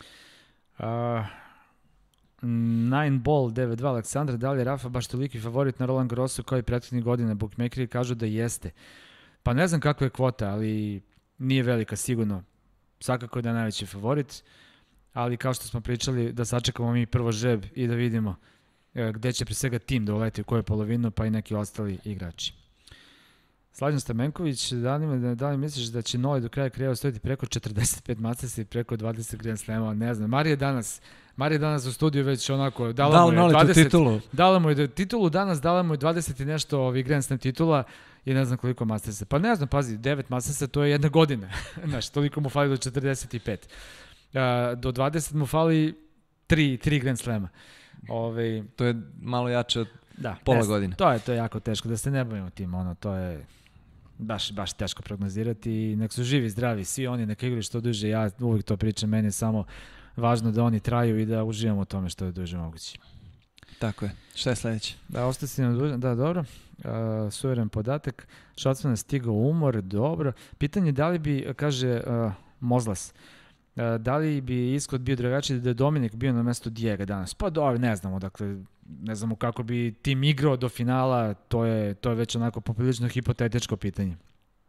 Speaker 2: 9 ball 9-2 Aleksandra, da li je Rafa baš toliki favorit na Roland Garrosu kao i prethodnih godina? Bookmakeri kažu da jeste. Pa ne znam kakva je kvota, ali nije velika sigurno. Svakako da je najveći favorit, ali kao što smo pričali, da sačekamo mi prvo žreb i da vidimo gde će pre svega tim da uleti u koju polovinu, pa i neki ostali igrači. Slađan Stamenković, da li misliš da će Novak do kraja karijere osvojiti preko 45 Mastersa i preko 20 Grand Slamova? Ne znam. Marija danas u studiju već onako dala mu je titulu danas, dala mu je 20 i nešto Grand Slam titula i ne znam koliko Mastersa. Pa ne znam, pazi, 9 Mastersa to je jedna godina. Znaš, toliko mu fali do 45. Do 20 mu fali 3 Grand Slama.
Speaker 1: To je malo jače od pola godine.
Speaker 2: To je jako teško, da se ne bavimo tim, to je baš teško prognozirati i nek su živi, zdravi, svi oni neka igraju što duže, ja uvijek to pričam, meni je samo važno da oni traju i da uživamo u tome što je duže moguće.
Speaker 1: Tako je. Šta je sledeće?
Speaker 2: Da, dobro. Suveren podatak. Šatsman je stigao umor, dobro. Pitanje da li bi, kaže Mozlas, da li bi ishod bio drugačiji da je Dominik bio na mestu Dijega danas? Pa dobro, ne znamo, dakle, ne znamo kako bi tim igrao do finala, to je već onako poprilično hipotetičko pitanje.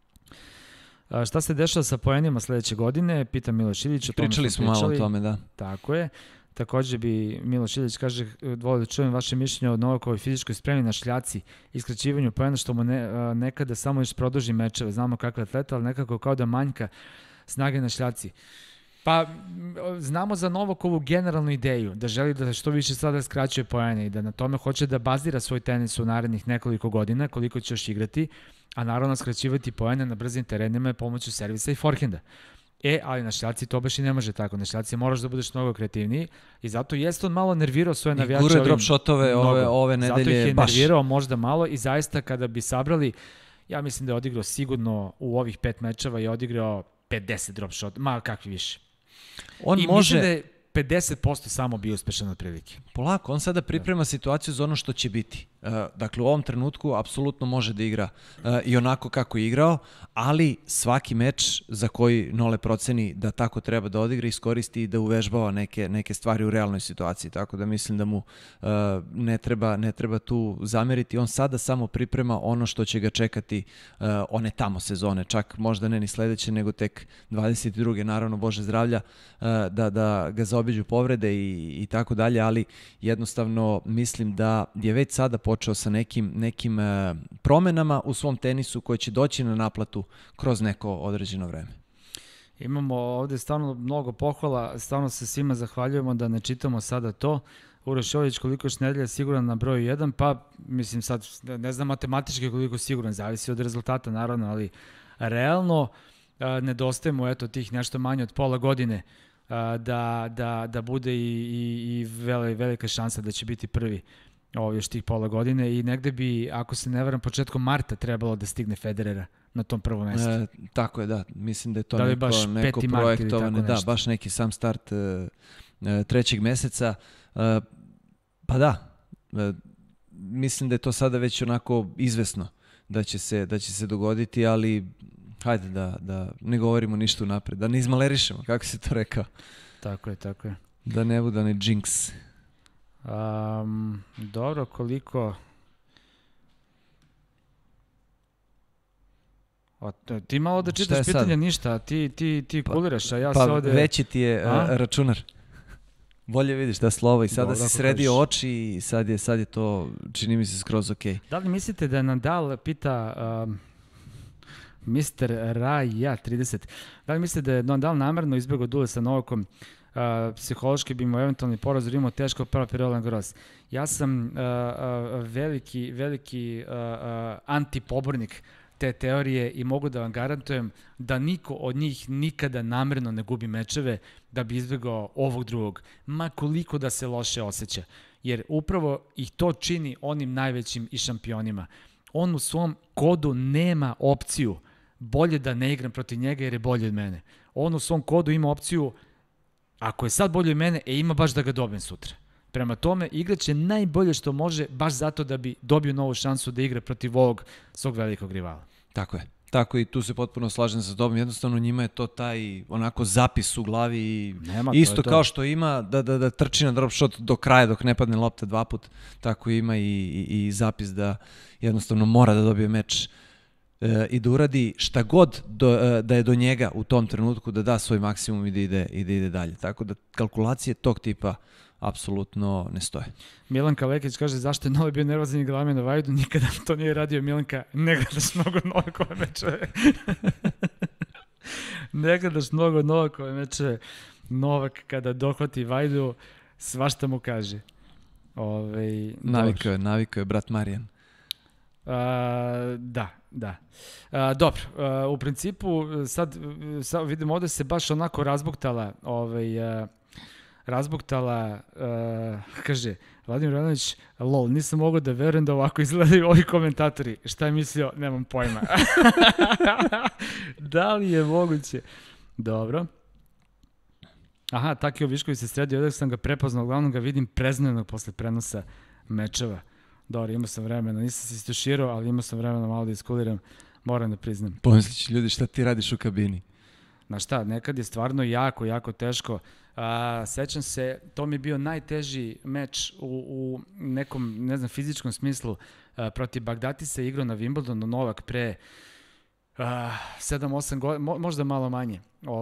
Speaker 2: Šta se dešava sa poenima sledeće godine? Pita Miloš Ilić.
Speaker 1: Pričali smo malo o tome, da.
Speaker 2: Tako je. Takođe bi Miloš Ilić kaže, volio da čujem vaše mišljenje o Novakovoj fizičkoj spremi na šljaci i skraćivanju poena, što mu nekada samo još produži mečeve. Znamo kakva je atleta, ali nekako kao da manjka snage na šljaci. Pa, znamo za Novakovu generalnu ideju, da želi da što više sada skraćuje poene i da na tome hoće da bazira svoj tenis u narednih nekoliko godina, koliko će još igrati, a naravno skraćivati poene na brzim terenima je pomoću servisa i forehenda. Ali na šljaci to baš i ne može tako. Na šljaci moraš da budeš mnogo kreativniji i zato jeste on malo nervirao svoje navijače.
Speaker 1: I guruje drop shotove ove nedelje.
Speaker 2: Zato ih je nervirao možda malo i zaista kada bi sabrali, ja mislim da je odigrao sigurno u ovih 5 mečeva i odigrao 50 drop shot, ma kakvi više. Mislim da je 50% samo bio uspešan otprilike.
Speaker 1: Polako, on sada priprema situaciju za ono što će biti. Dakle, u ovom trenutku apsolutno može da igra i onako kako je igrao, ali svaki meč za koji Nole proceni da tako treba da odigra, iskoristi i da uvežbava neke stvari u realnoj situaciji. Tako da mislim da mu ne treba tu zameriti. On sada samo priprema ono što će ga čekati one tamo sezone. Čak možda ne ni sledeće, nego tek 22. naravno, Bože zdravlja, da ga zaobiđu povrede i tako dalje, ali jednostavno mislim da je već sada počeo sa nekim promenama u svom tenisu koje će doći na naplatu kroz neko određeno vreme.
Speaker 2: Imamo ovde stvarno mnogo pohvala, stvarno se svima zahvaljujemo da ne čitamo sada to. Uroš Jović, koliko još nedelja siguran na broju 1, pa mislim sad, ne znam matematički koliko siguran, zavisi od rezultata naravno, ali realno nedostaje mu tih nešto manje od pola godine da bude i velika šansa da će biti prvi još tih pola godine i negde bi, ako se ne varam, početkom marta trebalo da stigne Federera na tom prvom mestu.
Speaker 1: Tako je, da. Mislim da je to neko projektovane, da, baš neki sam start 3. meseca. Pa da, mislim da je to sada već onako izvesno da će se dogoditi, ali hajde da ne govorimo ništa unapred, da ne izmalerišemo, kako si to rekao.
Speaker 2: Tako je.
Speaker 1: Da ne bude ne jinx.
Speaker 2: Dobro, koliko... Ti malo da čitaš pitanja ništa, ti kuliraš, a ja se ovde...
Speaker 1: Pa veći ti je računar. Bolje vidiš da slovo i sada si sredio oči i sad je to, čini mi se, skroz okej.
Speaker 2: Da li mislite da je Nadal, pita Mr. Raja 30, da li mislite da je Nadal namerno izbjegao duel sa Novakom? Psihološki bi mu eventualni poraz imao teško prva Roland Garros. Ja sam veliki antipobornik te teorije i mogu da vam garantujem da niko od njih nikada namerno ne gubi mečeve da bi izbjegao ovog drugog, ma koliko da se loše osjeća. Jer upravo ih to čini onim najvećim i šampionima. On u svom kodu nema opciju bolje da ne igram protiv njega jer je bolji od mene. On u svom kodu ima opciju, ako je sad bolji od mene, ima baš da ga dobijem sutra. Prema tome, igraće najbolje što može, baš zato da bi dobio novu šansu da igra protiv ovog svog velikog rivala.
Speaker 1: Tako je. Tako i tu se potpuno slažem sa tobom. Jednostavno njima je to taj onako zapis u glavi i isto kao što ima da trči na drop shot do kraja dok ne padne lopta 2 put, tako ima i zapis da jednostavno mora da dobije meč i da uradi šta god da je do njega u tom trenutku, da da svoj maksimum i da ide dalje. Tako da kalkulacije tog tipa apsolutno ne stoje.
Speaker 2: Milanka Lekić kaže zašto je Novi bio nervozan i glavio na Vajdu, nikada to nije radio. Milanka, ne gledaš mnogo Novakove mečeve. Ne gledaš mnogo Novakove mečeve. Novak kada dohvati Vajdu, svašta mu kaže.
Speaker 1: Navikao je brat Marijan.
Speaker 2: Da. Dobro, u principu sad vidimo ovde se baš onako razbuktala, kaže Vladimir Ivanović, lol, nisam mogao da verujem da ovako izgledaju ovi komentatori. Šta je mislio? Nemam pojma. Da li je moguće? Dobro. Aha, Takio Višković se sredio, ovdje sam ga prepoznao, uglavnom ga vidim preznojenog posle prenosa mečeva. Dobro, imao sam vremena, nisam se istuširao, ali imao sam vremena malo da iskuliram, moram da priznam.
Speaker 1: Pomislići ljudi, šta ti radiš u kabini?
Speaker 2: Znaš šta, nekad je stvarno jako teško. Sećam se, to mi je bio najteži meč u nekom, ne znam, fizičkom smislu. Protiv Bagdatisa igrao na Wimbledonu Novak pre 7-8 godina, možda malo manje.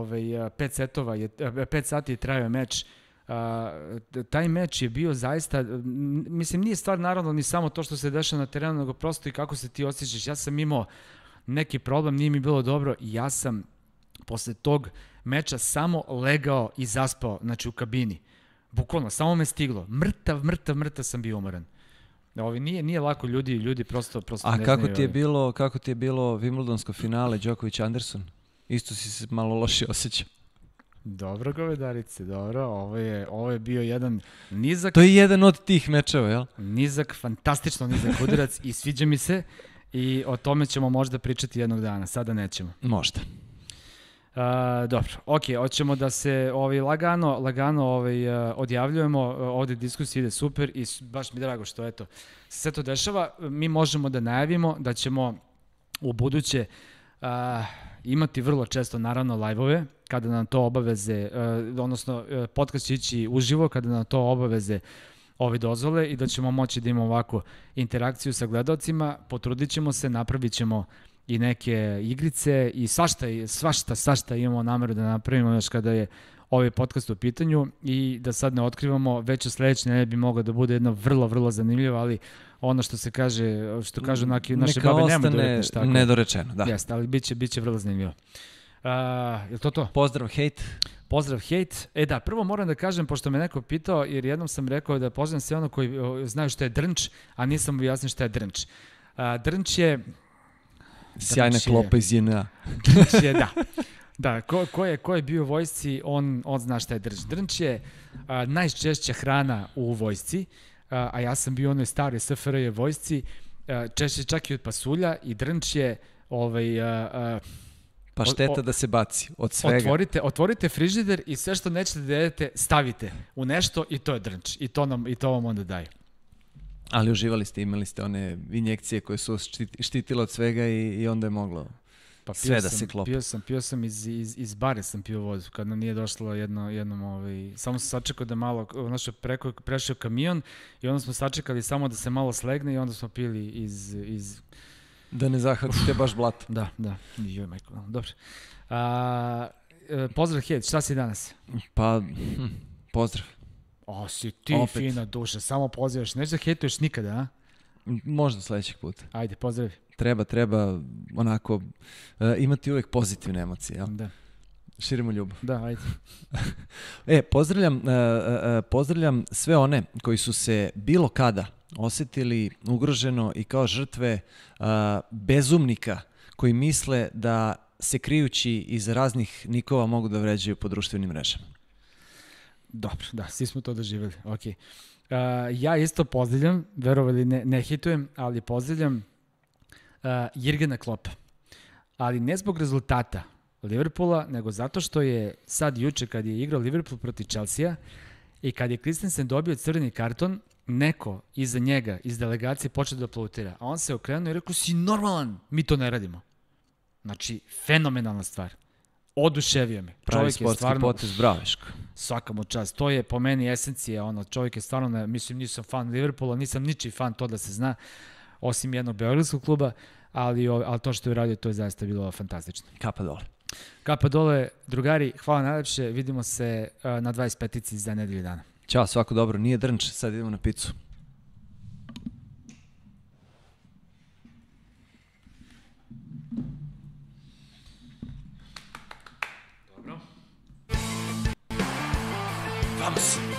Speaker 2: 5 sati je trajao meč. Taj meč je bio zaista, mislim, nije stvar naravno ni samo to što se dešava na terenu, nego prosto i kako se ti osjećaš. Ja sam imao neki problem, nije mi bilo dobro i ja sam posle tog meča samo legao i zaspao, znači u kabini. Bukvalno, samo me stiglo. Mrtav sam bio umoran. Nije lako, ljudi prosto ne znaju.
Speaker 1: A kako ti je bilo Wimbledonsko finale Đoković-Anderson? Isto si se malo loše osjećao.
Speaker 2: Dobro, govedarice, dobro. Ovo je bio jedan nizak...
Speaker 1: To je jedan od tih mečeva, jel?
Speaker 2: Fantastično nizak udarac i sviđa mi se i o tome ćemo možda pričati jednog dana. Sada nećemo.
Speaker 1: Možda.
Speaker 2: Dobro, hoćemo da se lagano odjavljujemo, ovdje diskusija ide super i baš mi drago što sve to dešava. Mi možemo da najavimo da ćemo u buduće imati vrlo često naravno live-ove, kada nam to obaveze, odnosno podcast će ići uživo kada nam to obaveze dozvole i da ćemo moći da imamo ovako interakciju sa gledalcima, potrudit ćemo se, napravit ćemo i neke igrice i svašta imamo nameru da napravimo još kada je ovaj podcast u pitanju i da sad ne otkrivamo, već u sledeće nedelje bi moglo da bude jedno vrlo zanimljivo, ali ono što se kaže, što kažu naše babe, nema da rekneš tako.
Speaker 1: Nedorečeno, da.
Speaker 2: Jeste, ali biće vrlo zanimljivo. Je li to?
Speaker 1: Pozdrav, hejt.
Speaker 2: Pozdrav, hejt. Da, prvo moram da kažem, pošto me neko pitao, jer jednom sam rekao da pozdravim sve ono koji znaju šta je drnč, a nisam objasnio šta je drnč. Drnč je...
Speaker 1: Sjajna klopa iz JNA.
Speaker 2: Drnč je, da. Da, ko je bio u vojsci, on zna šta je drnč. Drnč je najčešća hrana u vojsci, a ja sam bio u onoj staroj SFRJ vojsci, češće čak i od pasulja i drnč je
Speaker 1: pašteta da se baci od svega.
Speaker 2: Otvorite frižider i sve što nećete da jedete stavite u nešto i to je drnč. I to vam onda daju.
Speaker 1: Ali uživali ste, imali ste one injekcije koje su štitile od svega i onda je moglo sve da se klopi.
Speaker 2: Pio sam iz bare sam pio vodu, kad nam nije došlo jednom samo sam sačekao da malo, prešao kamion i onda smo sačekali samo da se malo slegne i onda smo pili iz...
Speaker 1: Da ne zahvatite baš blato.
Speaker 2: Da. Joj, majko, dobro. Pozdrav, Hejt, šta si danas?
Speaker 1: Pa, pozdrav.
Speaker 2: Si ti opet fina duša, samo pozivaš, neće da hejtuješ nikada, a?
Speaker 1: Možda sledećeg puta.
Speaker 2: Ajde, pozdravi.
Speaker 1: Treba onako imati uvek pozitivne emocije, jel?
Speaker 2: Da.
Speaker 1: Širimo ljubav.
Speaker 2: Da, ajde.
Speaker 1: Pozdravljam sve one koji su se bilo kada osetili ugroženo i kao žrtve bezumnika koji misle da se krijući iz raznih nikova mogu da vređaju po društvenim mrežama.
Speaker 2: Dobro, da, svi smo to doživjeli, okej. Ja isto pozdravljam, verovali ne hitujem, ali pozdravljam Jirgena Kloppa. ali ne zbog rezultata Liverpoola, nego zato što je sad juče kad je igrao Liverpool protiv Chelsea i kad je Christensen dobio crveni karton, neko iza njega, iz delegacije, počeo da aplaudira. A on se okrenuo i rekao, si normalan, mi to ne radimo. Znači, fenomenalna stvar. Oduševio me.
Speaker 1: Pravi sportski potez, bravo Viško.
Speaker 2: Svaka mu čast. To je po meni esencija, čovjek je stvarno, mislim, nisam fan Liverpoola, nisam ničiji fan, to da se zna, osim jednog beogradskog kluba, ali to što je uradio, to je zaista bilo fantastično.
Speaker 1: Kapa dole.
Speaker 2: Kapa dole, drugari, hvala najlepše, vidimo se na 25-ici za nedelju dana.
Speaker 1: Ćao, svako dobro, nije drnč, sad idemo na picu. Dobro. Vamos!